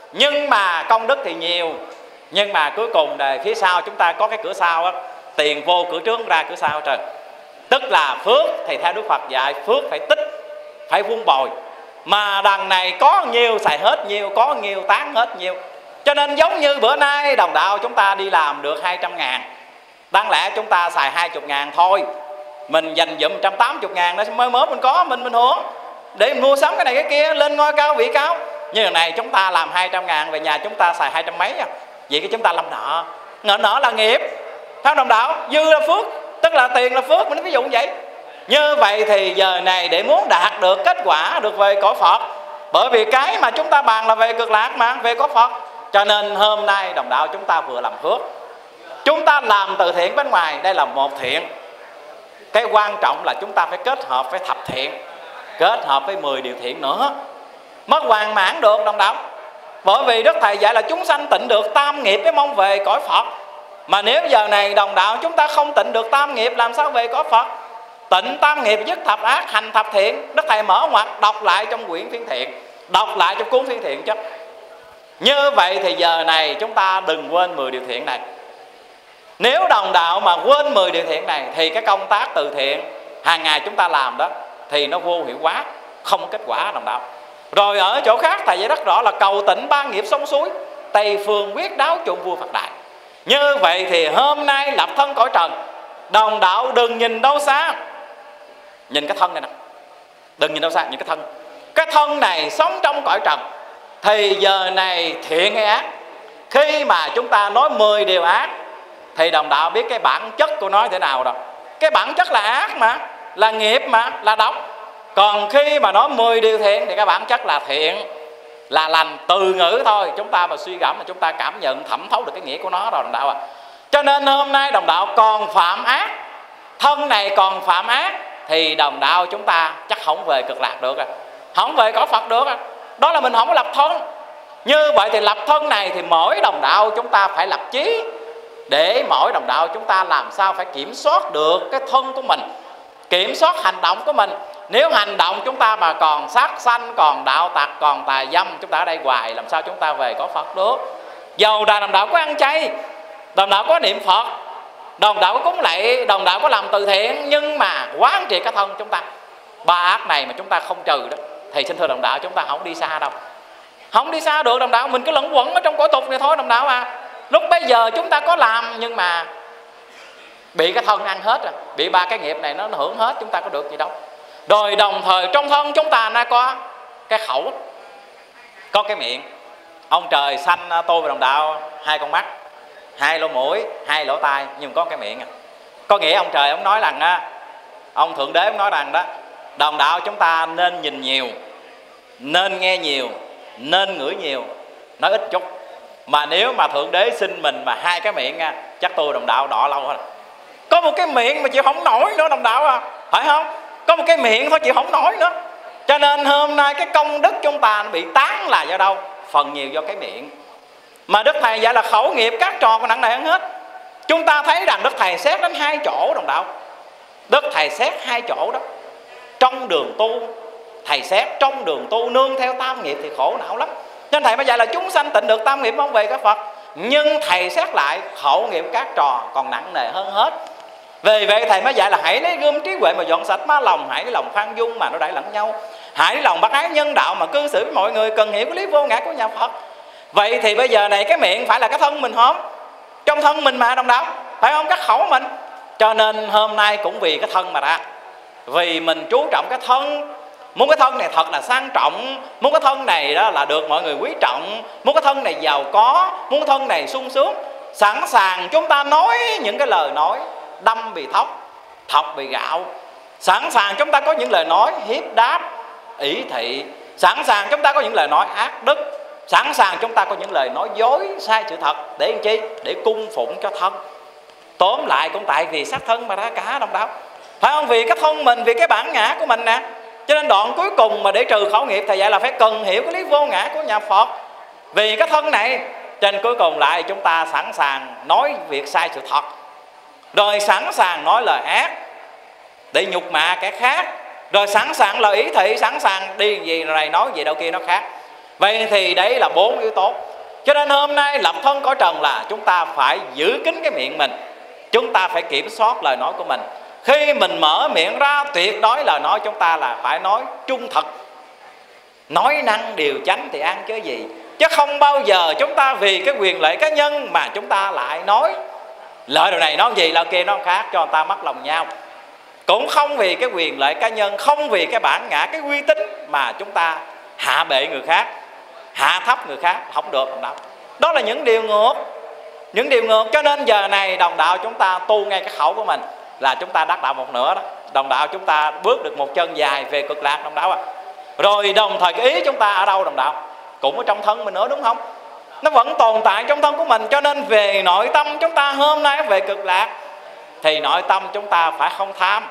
nhưng mà công đức thì nhiều, nhưng mà cuối cùng đời phía sau chúng ta có cái cửa sau á, tiền vô cửa trước ra cửa sau trời. Tức là phước thì theo Đức Phật dạy phước phải tích, phải vun bồi. Mà đằng này có nhiều xài hết nhiều, có nhiều tán hết nhiều. Cho nên giống như bữa nay đồng đạo chúng ta đi làm được hai trăm ngàn, đáng lẽ chúng ta xài hai mươi ngàn thôi, mình dành dụm một trăm tám mươi ngàn đó mới mới mình có, mình mình hưởng để mình mua sắm cái này cái kia, lên ngôi cao vị cao. Như lần này chúng ta làm hai trăm ngàn, về nhà chúng ta xài hai trăm mấy à. Vậy cái chúng ta làm nợ, nợ nợ là nghiệp, phải không đồng đạo? Dư là phước, tức là tiền là phước, mình ví dụ như vậy. Như vậy thì giờ này để muốn đạt được kết quả được về cõi Phật, bởi vì cái mà chúng ta bàn là về cực lạc mà, về cõi Phật. Cho nên hôm nay đồng đạo chúng ta vừa làm phước, chúng ta làm từ thiện bên ngoài, đây là một thiện. Cái quan trọng là chúng ta phải kết hợp với thập thiện, kết hợp với mười điều thiện nữa mới hoàn mãn được đồng đạo. Bởi vì Đức Thầy dạy là chúng sanh tịnh được tam nghiệp mới mong về cõi Phật. Mà nếu giờ này đồng đạo chúng ta không tịnh được tam nghiệp, làm sao về cõi Phật? Tịnh tam nghiệp dứt thập ác, hành thập thiện. Đức Thầy mở ngoặt đọc lại trong quyển phiên thiện, đọc lại trong cuốn phiên thiện chứ. Như vậy thì giờ này chúng ta đừng quên mười điều thiện này. Nếu đồng đạo mà quên mười điều thiện này thì cái công tác từ thiện hàng ngày chúng ta làm đó thì nó vô hiệu quả, không kết quả đồng đạo. Rồi ở chỗ khác Thầy dạy rất rõ là cầu tịnh ba nghiệp sông suối, Tây phương quyết đáo chung vua Phật Đại. Như vậy thì hôm nay lập thân cõi trần, đồng đạo đừng nhìn đâu xa, nhìn cái thân này nè, đừng nhìn đâu xa, nhìn cái thân. Cái thân này sống trong cõi trần thì giờ này thiện hay ác, khi mà chúng ta nói mười điều ác thì đồng đạo biết cái bản chất của nó thế nào đâu. Cái bản chất là ác mà, là nghiệp mà, là độc. Còn khi mà nói mười điều thiện thì cái bản chất là thiện, là lành. Từ ngữ thôi, chúng ta mà suy gẫm là chúng ta cảm nhận thẩm thấu được cái nghĩa của nó rồi đồng đạo à. Cho nên hôm nay đồng đạo còn phạm ác, thân này còn phạm ác thì đồng đạo chúng ta chắc không về cực lạc được à, không về cõi Phật được à. Đó là mình không có lập thân. Như vậy thì lập thân này thì mỗi đồng đạo chúng ta phải lập chí, để mỗi đồng đạo chúng ta làm sao phải kiểm soát được cái thân của mình, kiểm soát hành động của mình. Nếu hành động chúng ta mà còn sát sanh, còn đạo tặc, còn tà dâm, chúng ta ở đây hoài làm sao chúng ta về có Phật được. Dầu là đồng đạo có ăn chay, đồng đạo có niệm Phật, đồng đạo có cúng lạy, đồng đạo có làm từ thiện, nhưng mà quán triệt cái thân chúng ta, ba ác này mà chúng ta không trừ đó thì xin thưa đồng đạo chúng ta không đi xa đâu, không đi xa được đồng đạo. Mình cứ lẫn quẩn ở trong cõi tục này thôi đồng đạo à. Lúc bây giờ chúng ta có làm nhưng mà bị cái thân ăn hết rồi, bị ba cái nghiệp này nó hưởng hết, chúng ta có được gì đâu. Rồi đồng thời trong thân chúng ta nó có cái khẩu, có cái miệng. Ông trời sanh tôi và đồng đạo hai con mắt, hai lỗ mũi, hai lỗ tai, nhưng có cái miệng à. Có nghĩa ông trời ông nói rằng á, ông Thượng Đế ông nói rằng đó, đồng đạo chúng ta nên nhìn nhiều, nên nghe nhiều, nên ngửi nhiều, nói ít chút. Mà nếu mà Thượng Đế xin mình mà hai cái miệng nha, chắc tôi đồng đạo đọ lâu rồi. Có một cái miệng mà chịu không nổi nữa đồng đạo à, phải không? Có một cái miệng thôi chịu không nổi nữa. Cho nên hôm nay cái công đức chúng ta nó bị tán là do đâu? Phần nhiều do cái miệng. Mà Đức Thầy dạy là khẩu nghiệp các trò còn nặng nề hơn hết. Chúng ta thấy rằng Đức Thầy xét đến hai chỗ đồng đạo. Đức Thầy xét hai chỗ đó. Trong đường tu Thầy xét, trong đường tu nương theo tam nghiệp thì khổ não lắm. Nên Thầy mới dạy là chúng sanh tịnh được tam nghiệp mong về các Phật. Nhưng Thầy xét lại khẩu nghiệp các trò còn nặng nề hơn hết. Vì vậy Thầy mới dạy là hãy lấy gươm trí huệ mà dọn sạch má lòng, hãy lấy lòng khoan dung mà nó đẩy lẫn nhau, hãy lấy lòng bác ái nhân đạo mà cư xử với mọi người, cần hiểu cái lý vô ngã của nhà Phật. Vậy thì bây giờ này cái miệng phải là cái thân mình không? Trong thân mình mà đồng đạo, phải không? Cái khẩu mình. Cho nên hôm nay cũng vì cái thân mà ra, vì mình chú trọng cái thân, muốn cái thân này thật là sang trọng, muốn cái thân này đó là được mọi người quý trọng, muốn cái thân này giàu có, muốn cái thân này sung sướng, sẵn sàng chúng ta nói những cái lời nói đâm bị thóc, thọc bị gạo. Sẵn sàng chúng ta có những lời nói hiếp đáp, ỷ thị. Sẵn sàng chúng ta có những lời nói ác đức. Sẵn sàng chúng ta có những lời nói dối sai sự thật. Để làm chi? Để cung phụng cho thân. Tóm lại cũng tại vì xác thân mà ra cả đồng đạo, phải không? Vì cái thân mình, vì cái bản ngã của mình nè. Cho nên đoạn cuối cùng mà để trừ khẩu nghiệp Thầy dạy là phải cần hiểu cái lý vô ngã của nhà Phật. Vì cái thân này, trên cuối cùng lại chúng ta sẵn sàng nói việc sai sự thật, rồi sẵn sàng nói lời ác để nhục mạ kẻ khác, rồi sẵn sàng lời ý thị, sẵn sàng đi gì này nói gì đâu kia nó khác. Vậy thì đấy là bốn yếu tố. Cho nên hôm nay lập thân cõi trần là chúng ta phải giữ kín cái miệng mình, chúng ta phải kiểm soát lời nói của mình. Khi mình mở miệng ra, tuyệt đối lời nói chúng ta là phải nói trung thực, nói năng điều chánh thì ăn chứ gì. Chứ không bao giờ chúng ta vì cái quyền lợi cá nhân mà chúng ta lại nói lợi điều này nói gì, lợi kia nó khác, cho người ta mất lòng nhau. Cũng không vì cái quyền lợi cá nhân, không vì cái bản ngã, cái uy tín mà chúng ta hạ bệ người khác, hạ thấp người khác, không được đồng đạo. Đó là những điều ngược, những điều ngược. Cho nên giờ này đồng đạo chúng ta tu ngay cái khẩu của mình là chúng ta đắc đạo một nửa đó. Đồng đạo chúng ta bước được một chân dài về cực lạc đồng đạo à. Rồi đồng thời cái ý chúng ta ở đâu đồng đạo? Cũng ở trong thân mình nữa, đúng không? Nó vẫn tồn tại trong thân của mình. Cho nên về nội tâm chúng ta hôm nay về cực lạc thì nội tâm chúng ta phải không tham,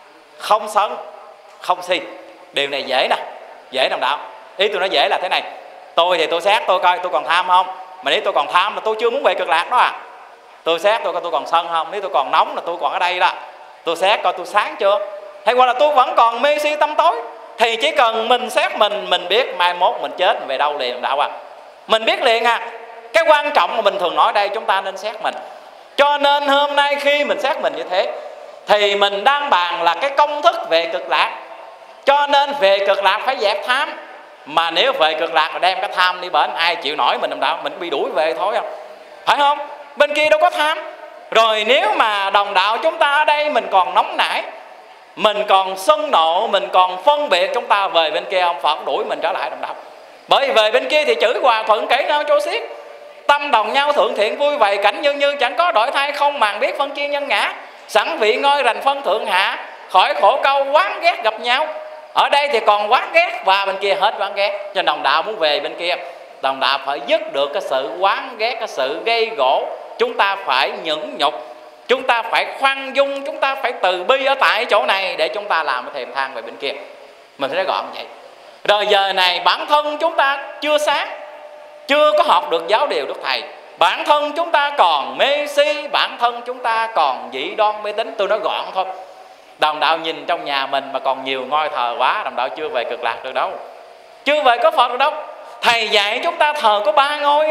không sân, không si. Điều này dễ nè, dễ đồng đạo. Ý tôi nói dễ là thế này: tôi thì tôi xét tôi coi tôi còn tham không. Mà nếu tôi còn tham là tôi chưa muốn về cực lạc đó à. Tôi xét tôi coi tôi còn sân không. Nếu tôi còn nóng là tôi còn ở đây đó. Tôi xét coi tôi sáng chưa. Hay hoặc là tôi vẫn còn mê si tâm tối. Thì chỉ cần mình xét mình, mình biết mai mốt mình chết mình về đâu liền đạo à. Mình biết liền à. Cái quan trọng mà mình thường nói đây, chúng ta nên xét mình. Cho nên hôm nay khi mình xét mình như thế thì mình đang bàn là cái công thức về cực lạc. Cho nên về cực lạc phải dẹp tham. Mà nếu về cực lạc mà đem cái tham đi bển, ai chịu nổi mình đồng đạo, mình bị đuổi về thôi không? Phải không? Bên kia đâu có tham. Rồi nếu mà đồng đạo chúng ta ở đây mình còn nóng nảy, mình còn sân nộ, mình còn phân biệt, chúng ta về bên kia ông Phật đuổi mình trở lại đồng đạo. Bởi vì về bên kia thì chửi hòa thuận kể nhau cho xiết, tâm đồng nhau thượng thiện vui vầy, cảnh như như chẳng có đổi thay, không màng biết phân chia nhân ngã, sẵn vị ngôi rành phân thượng hạ, khỏi khổ câu oán ghét gặp nhau. Ở đây thì còn oán ghét và bên kia hết oán ghét. Cho đồng đạo muốn về bên kia, đồng đạo phải dứt được cái sự oán ghét, cái sự gây gỗ. Chúng ta phải nhẫn nhục, chúng ta phải khoan dung, chúng ta phải từ bi ở tại chỗ này để chúng ta làm cái thềm thang về bên kia. Mình phải nói gọn vậy. Rồi giờ này bản thân chúng ta chưa sáng, chưa có học được giáo điều Đức Thầy. Bản thân chúng ta còn mê si, bản thân chúng ta còn dị đoan mê tín. Tôi nói gọn thôi. Đồng đạo nhìn trong nhà mình mà còn nhiều ngôi thờ quá, đồng đạo chưa về cực lạc được đâu, chưa về có Phật được đâu. Thầy dạy chúng ta thờ có ba ngôi.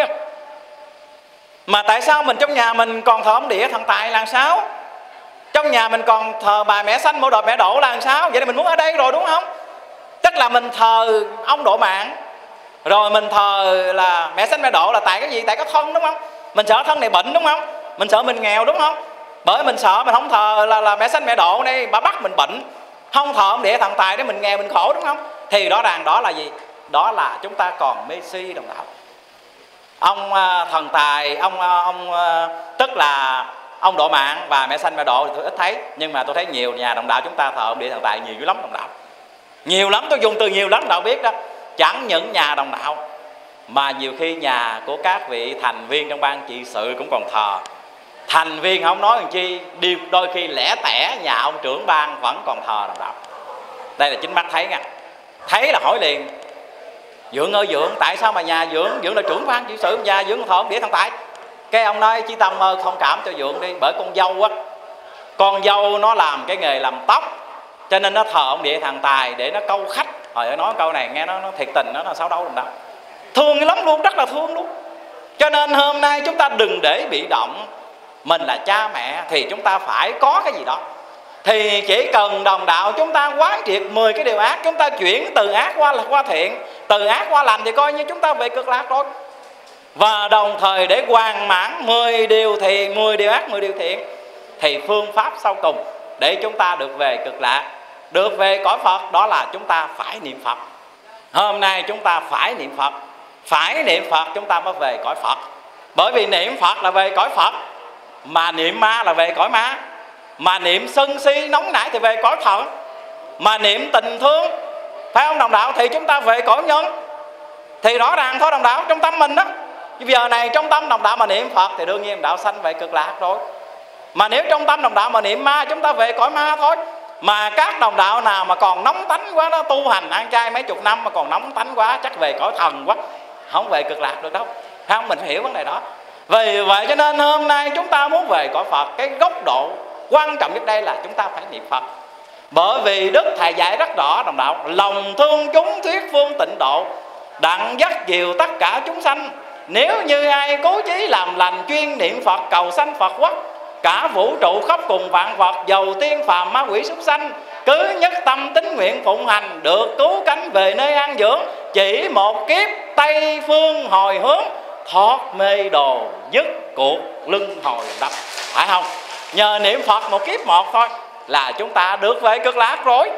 Mà tại sao mình trong nhà mình còn thờ ông Địa Thần Tài là sao? Trong nhà mình còn thờ bà mẹ Sanh Mẫu Độ Mẹ Độ là sao? Vậy thì mình muốn ở đây rồi đúng không? Tức là mình thờ ông Độ Mạng, rồi mình thờ là mẹ Sanh Mẹ Độ là tại cái gì? Tại có thân đúng không? Mình sợ thân này bệnh đúng không? Mình sợ mình nghèo đúng không? Bởi mình sợ mình không thờ là, là mẹ Sanh Mẹ Độ đây, bà bắt mình bệnh. Không thờ ông Địa Thần Tài để mình nghèo mình khổ đúng không? Thì rõ ràng đó là gì? Đó là chúng ta còn mê si đồng đạo. Ông uh, Thần Tài, ông, uh, ông uh, tức là ông Độ Mạng và mẹ Sanh Mẹ Độ thì tôi ít thấy. Nhưng mà tôi thấy nhiều nhà đồng đạo chúng ta thờ ông Địa Thần Tài nhiều dữ lắm đồng đạo. Nhiều lắm, tôi dùng từ nhiều lắm đồng đạo biết đó. Chẳng những nhà đồng đạo mà nhiều khi nhà của các vị thành viên trong ban trị sự cũng còn thờ. Thành viên không nói làm chi, đi đôi khi lẻ tẻ nhà ông trưởng ban vẫn còn thờ đồng đạo. Đây là chính mắt thấy nha. Thấy là hỏi liền: Dượng ơi Dượng, tại sao mà nhà Dượng, Dượng là trưởng ban trị sự, nhà Dượng thờ ông Địa Thần Tài? Cái ông nói: Chí Tâm ơi, thông cảm cho Dượng đi, bởi con dâu á, con dâu nó làm cái nghề làm tóc, cho nên nó thờ ông Địa Thần Tài để nó câu khách. Hồi nói câu này nghe nó, nó thiệt tình, nó là sao đâu đồng đạo. Thương lắm luôn, rất là thương luôn. Cho nên hôm nay chúng ta đừng để bị động. Mình là cha mẹ thì chúng ta phải có cái gì đó. Thì chỉ cần đồng đạo chúng ta quán triệt mười cái điều ác, chúng ta chuyển từ ác qua qua thiện, từ ác qua lành thì coi như chúng ta về cực lạc rồi. Và đồng thời để hoàn mãn mười điều thì mười điều ác, mười điều thiện, thì phương pháp sau cùng để chúng ta được về cực lạc, được về cõi Phật, đó là chúng ta phải niệm Phật. Hôm nay chúng ta phải niệm Phật. Phải niệm Phật chúng ta mới về cõi Phật. Bởi vì niệm Phật là về cõi Phật, mà niệm ma là về cõi ma, mà niệm sân si nóng nảy thì về cõi Phật, mà niệm tình thương, phải không đồng đạo, thì chúng ta về cõi nhân. Thì rõ ràng thôi đồng đạo, trong tâm mình đó. Giờ này trong tâm đồng đạo mà niệm Phật thì đương nhiên đồng đạo sanh về cực lạc rồi. Mà nếu trong tâm đồng đạo mà niệm ma, chúng ta về cõi ma thôi. Mà các đồng đạo nào mà còn nóng tánh quá đó, tu hành ăn chay mấy chục năm mà còn nóng tánh quá, chắc về cõi thần quá, không về cực lạc được đâu. Phải không? Mình phải hiểu vấn đề đó. Vì vậy cho nên hôm nay chúng ta muốn về cõi Phật, cái góc độ quan trọng nhất đây là chúng ta phải niệm Phật. Bởi vì Đức Thầy dạy rất rõ đồng đạo: lòng thương chúng thuyết phương tịnh độ, đặng dắt dìu tất cả chúng sanh. Nếu như ai cố chí làm lành, chuyên niệm Phật cầu sanh Phật quốc, cả vũ trụ khắp cùng vạn vật, dầu tiên phàm ma quỷ súc sanh, cứ nhất tâm tín nguyện phụng hành, được cứu cánh về nơi an dưỡng. Chỉ một kiếp Tây phương hồi hướng, thoát mê đồ dứt cuộc luân hồi đập. Phải không? Nhờ niệm Phật một kiếp một thôi là chúng ta được về cực lạc rồi.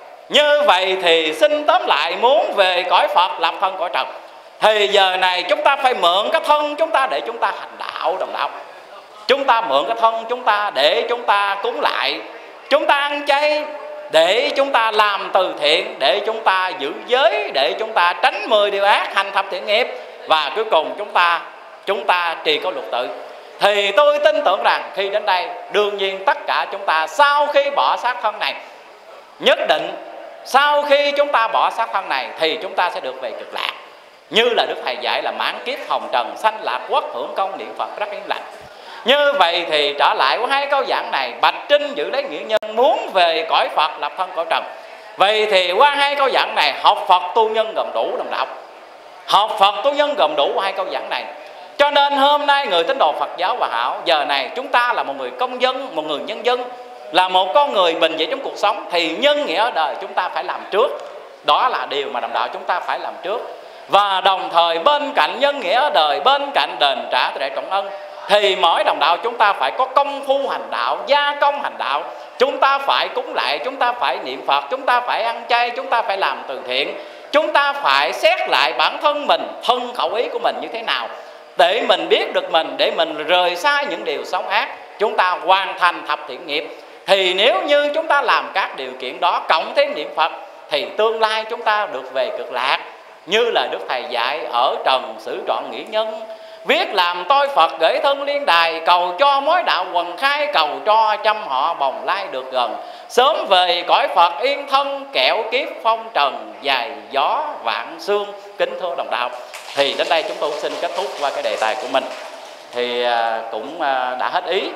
Như vậy thì xin tóm lại, muốn về cõi Phật lập thân cõi trần, thì giờ này chúng ta phải mượn cái thân chúng ta để chúng ta hành đạo đồng đạo. Chúng ta mượn cái thân chúng ta để chúng ta cúng lại, chúng ta ăn chay để chúng ta làm từ thiện, để chúng ta giữ giới, để chúng ta tránh mười điều ác, hành thập thiện nghiệp, và cuối cùng chúng ta chúng ta trì có luật tự. Thì tôi tin tưởng rằng khi đến đây, đương nhiên tất cả chúng ta sau khi bỏ xác thân này, nhất định sau khi chúng ta bỏ xác thân này thì chúng ta sẽ được về cực lạc. Như là Đức Thầy dạy là mãn kiếp hồng trần, sanh lạc quốc, hưởng công niệm Phật rất yên lành. Như vậy thì trở lại của hai câu giảng này, Bạch Trinh giữ lấy nghĩa nhân muốn về cõi Phật lập thân cõi trần. Vậy thì qua hai câu giảng này, học Phật tu nhân gồm đủ đồng đạo. Học Phật tu nhân gồm đủ qua hai câu giảng này. Cho nên hôm nay người tín đồ Phật giáo Hòa Hảo, giờ này chúng ta là một người công dân, một người nhân dân, là một con người bình dị trong cuộc sống, thì nhân nghĩa ở đời chúng ta phải làm trước. Đó là điều mà đồng đạo chúng ta phải làm trước. Và đồng thời bên cạnh nhân nghĩa ở đời, bên cạnh đền trả để trọng ân, thì mỗi đồng đạo chúng ta phải có công phu hành đạo, gia công hành đạo. Chúng ta phải cúng lại, chúng ta phải niệm Phật, chúng ta phải ăn chay, chúng ta phải làm từ thiện. Chúng ta phải xét lại bản thân mình, thân khẩu ý của mình như thế nào, để mình biết được mình, để mình rời xa những điều xấu ác, chúng ta hoàn thành thập thiện nghiệp. Thì nếu như chúng ta làm các điều kiện đó cộng thêm niệm Phật, thì tương lai chúng ta được về cực lạc. Như là Đức Thầy dạy ở trần sử trọn nghĩa nhân, viết làm tôi Phật gửi thân liên đài, cầu cho mối đạo quần khai, cầu cho trăm họ bồng lai được gần, sớm về cõi Phật yên thân, kẻo kiếp phong trần dài gió vạn xương. Kính thưa đồng đạo, thì đến đây chúng tôi xin kết thúc qua cái đề tài của mình. Thì cũng đã hết ý,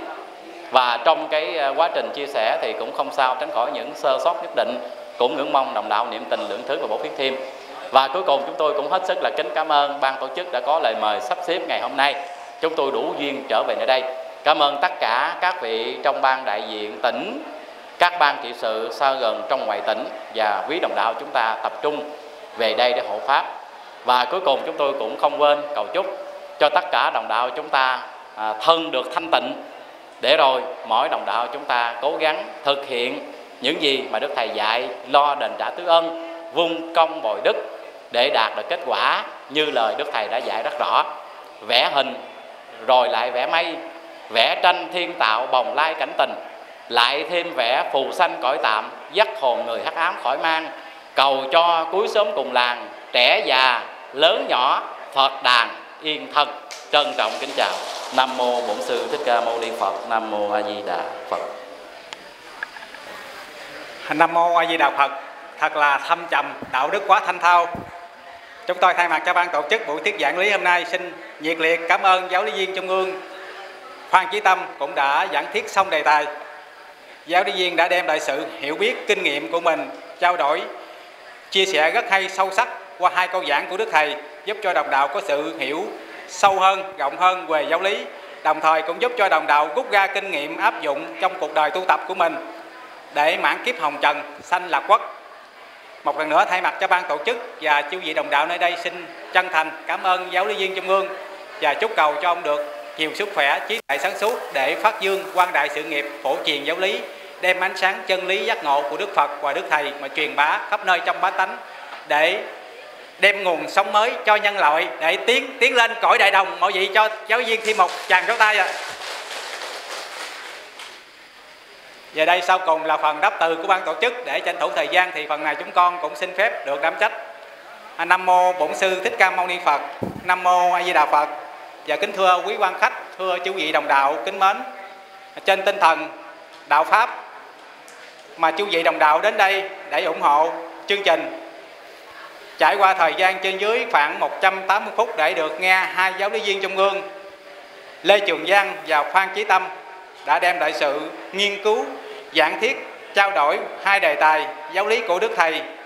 và trong cái quá trình chia sẻ thì cũng không sao tránh khỏi những sơ sót nhất định. Cũng ngưỡng mong đồng đạo niệm tình lượng thứ và bổ phiết thêm. Và cuối cùng chúng tôi cũng hết sức là kính cảm ơn ban tổ chức đã có lời mời sắp xếp ngày hôm nay. Chúng tôi đủ duyên trở về nơi đây. Cảm ơn tất cả các vị trong ban đại diện tỉnh, các ban trị sự xa gần trong ngoài tỉnh, và quý đồng đạo chúng ta tập trung về đây để hộ pháp. Và cuối cùng chúng tôi cũng không quên cầu chúc cho tất cả đồng đạo chúng ta à, thân được thanh tịnh, để rồi mỗi đồng đạo chúng ta cố gắng thực hiện những gì mà Đức Thầy dạy, lo đền trả tứ ân, vun công bồi đức, để đạt được kết quả như lời Đức Thầy đã dạy rất rõ. Vẽ hình rồi lại vẽ mây, vẽ tranh thiên tạo bồng lai cảnh tình, lại thêm vẽ phù sanh cõi tạm, dắt hồn người hắc ám khỏi mang, cầu cho cuối sớm cùng làng, trẻ già lớn nhỏ Phật đàn yên thân. Trân trọng kính chào. Nam mô Bổn Sư Thích Ca Mâu Ni Phật. Nam mô A Di Đà Phật. Nam mô A Di Đà Phật. Thật là thâm trầm, đạo đức quá thanh thao. Chúng tôi thay mặt cho ban tổ chức buổi thuyết giảng lý hôm nay xin nhiệt liệt cảm ơn giáo lý viên Trung ương Phan Chí Tâm cũng đã giảng thuyết xong đề tài. Giáo lý viên đã đem lại sự hiểu biết, kinh nghiệm của mình, trao đổi, chia sẻ rất hay, sâu sắc qua hai câu giảng của Đức Thầy, giúp cho đồng đạo có sự hiểu sâu hơn, rộng hơn về giáo lý, đồng thời cũng giúp cho đồng đạo rút ra kinh nghiệm áp dụng trong cuộc đời tu tập của mình để mãn kiếp hồng trần, sanh lạc quốc. Một lần nữa thay mặt cho ban tổ chức và chư vị đồng đạo nơi đây xin chân thành cảm ơn giáo lý viên Trung ương và chúc cầu cho ông được nhiều sức khỏe, trí tuệ sáng suốt để phát dương quang đại sự nghiệp phổ truyền giáo lý, đem ánh sáng chân lý giác ngộ của Đức Phật và Đức Thầy mà truyền bá khắp nơi trong bá tánh, để đem nguồn sống mới cho nhân loại, để tiến tiến lên cõi đại đồng. Mọi vị cho giáo viên thêm một tràng pháo tay ạ. À. Giờ đây sau cùng là phần đáp từ của ban tổ chức. Để tranh thủ thời gian thì phần này chúng con cũng xin phép được đảm trách. Nam mô Bổn Sư Thích Ca Mâu Ni Phật. Nam mô A Di Đà Phật. Và kính thưa quý quan khách, thưa chư vị đồng đạo kính mến, trên tinh thần đạo pháp mà chư vị đồng đạo đến đây để ủng hộ chương trình, trải qua thời gian trên dưới khoảng một trăm tám mươi phút để được nghe hai giáo lý viên Trung ương Lê Trường Giang và Phan Chí Tâm đã đem lại sự nghiên cứu, giảng thuyết, trao đổi hai đề tài giáo lý của Đức Thầy,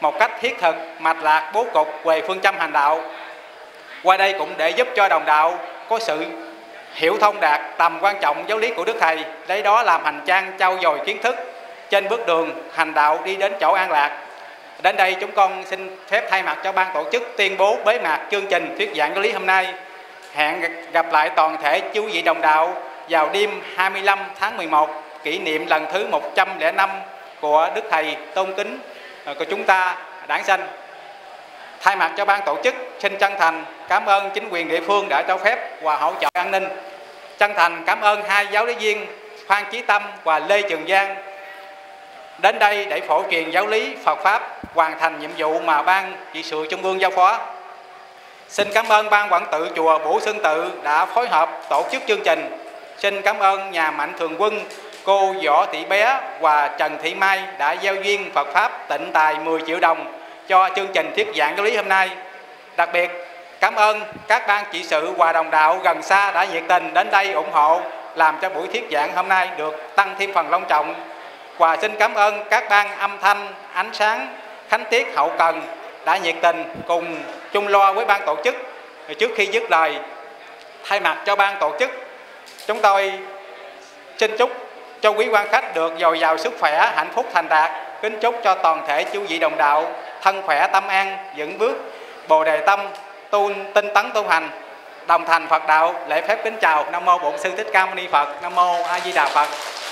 một cách thiết thực, mạch lạc, bố cục về phương châm hành đạo. Qua đây cũng để giúp cho đồng đạo có sự hiểu thông đạt tầm quan trọng giáo lý của Đức Thầy, lấy đó làm hành trang trau dồi kiến thức trên bước đường hành đạo đi đến chỗ an lạc. Đến đây chúng con xin phép thay mặt cho ban tổ chức tuyên bố bế mạc chương trình thuyết giảng giáo lý hôm nay. Hẹn gặp lại toàn thể chú vị đồng đạo vào đêm hai mươi lăm tháng mười một, kỷ niệm lần thứ một trăm lẻ năm của Đức Thầy tôn kính của chúng ta đản sanh. Thay mặt cho ban tổ chức xin chân thành cảm ơn chính quyền địa phương đã cho phép và hỗ trợ an ninh. Chân thành cảm ơn hai giáo lý viên Phan Chí Tâm và Lê Trường Giang đến đây để phổ truyền giáo lý Phật Pháp, hoàn thành nhiệm vụ mà ban trị sự Trung ương giao phó. Xin cảm ơn ban quản tự chùa Bửu Sơn Tự đã phối hợp tổ chức chương trình. Xin cảm ơn nhà Mạnh Thường Quân, cô Võ Thị Bé và Trần Thị Mai đã giao duyên Phật Pháp tịnh tài mười triệu đồng cho chương trình thuyết giảng giáo lý hôm nay. Đặc biệt cảm ơn các ban trị sự và đồng đạo gần xa đã nhiệt tình đến đây ủng hộ, làm cho buổi thuyết giảng hôm nay được tăng thêm phần long trọng. Và xin cảm ơn các ban âm thanh, ánh sáng, khánh tiết, hậu cần đã nhiệt tình cùng chung lo với ban tổ chức. Trước khi dứt lời, thay mặt cho ban tổ chức, chúng tôi xin chúc cho quý quan khách được dồi dào sức khỏe, hạnh phúc thành đạt. Kính chúc cho toàn thể chú vị đồng đạo thân khỏe, tâm an, vững bước, bồ đề tâm, tu tinh tấn tu hành, đồng thành Phật đạo. Lễ phép kính chào. Nam mô Bổn Sư Thích Ca Mâu Ni Phật. Nam mô A Di Đà Phật.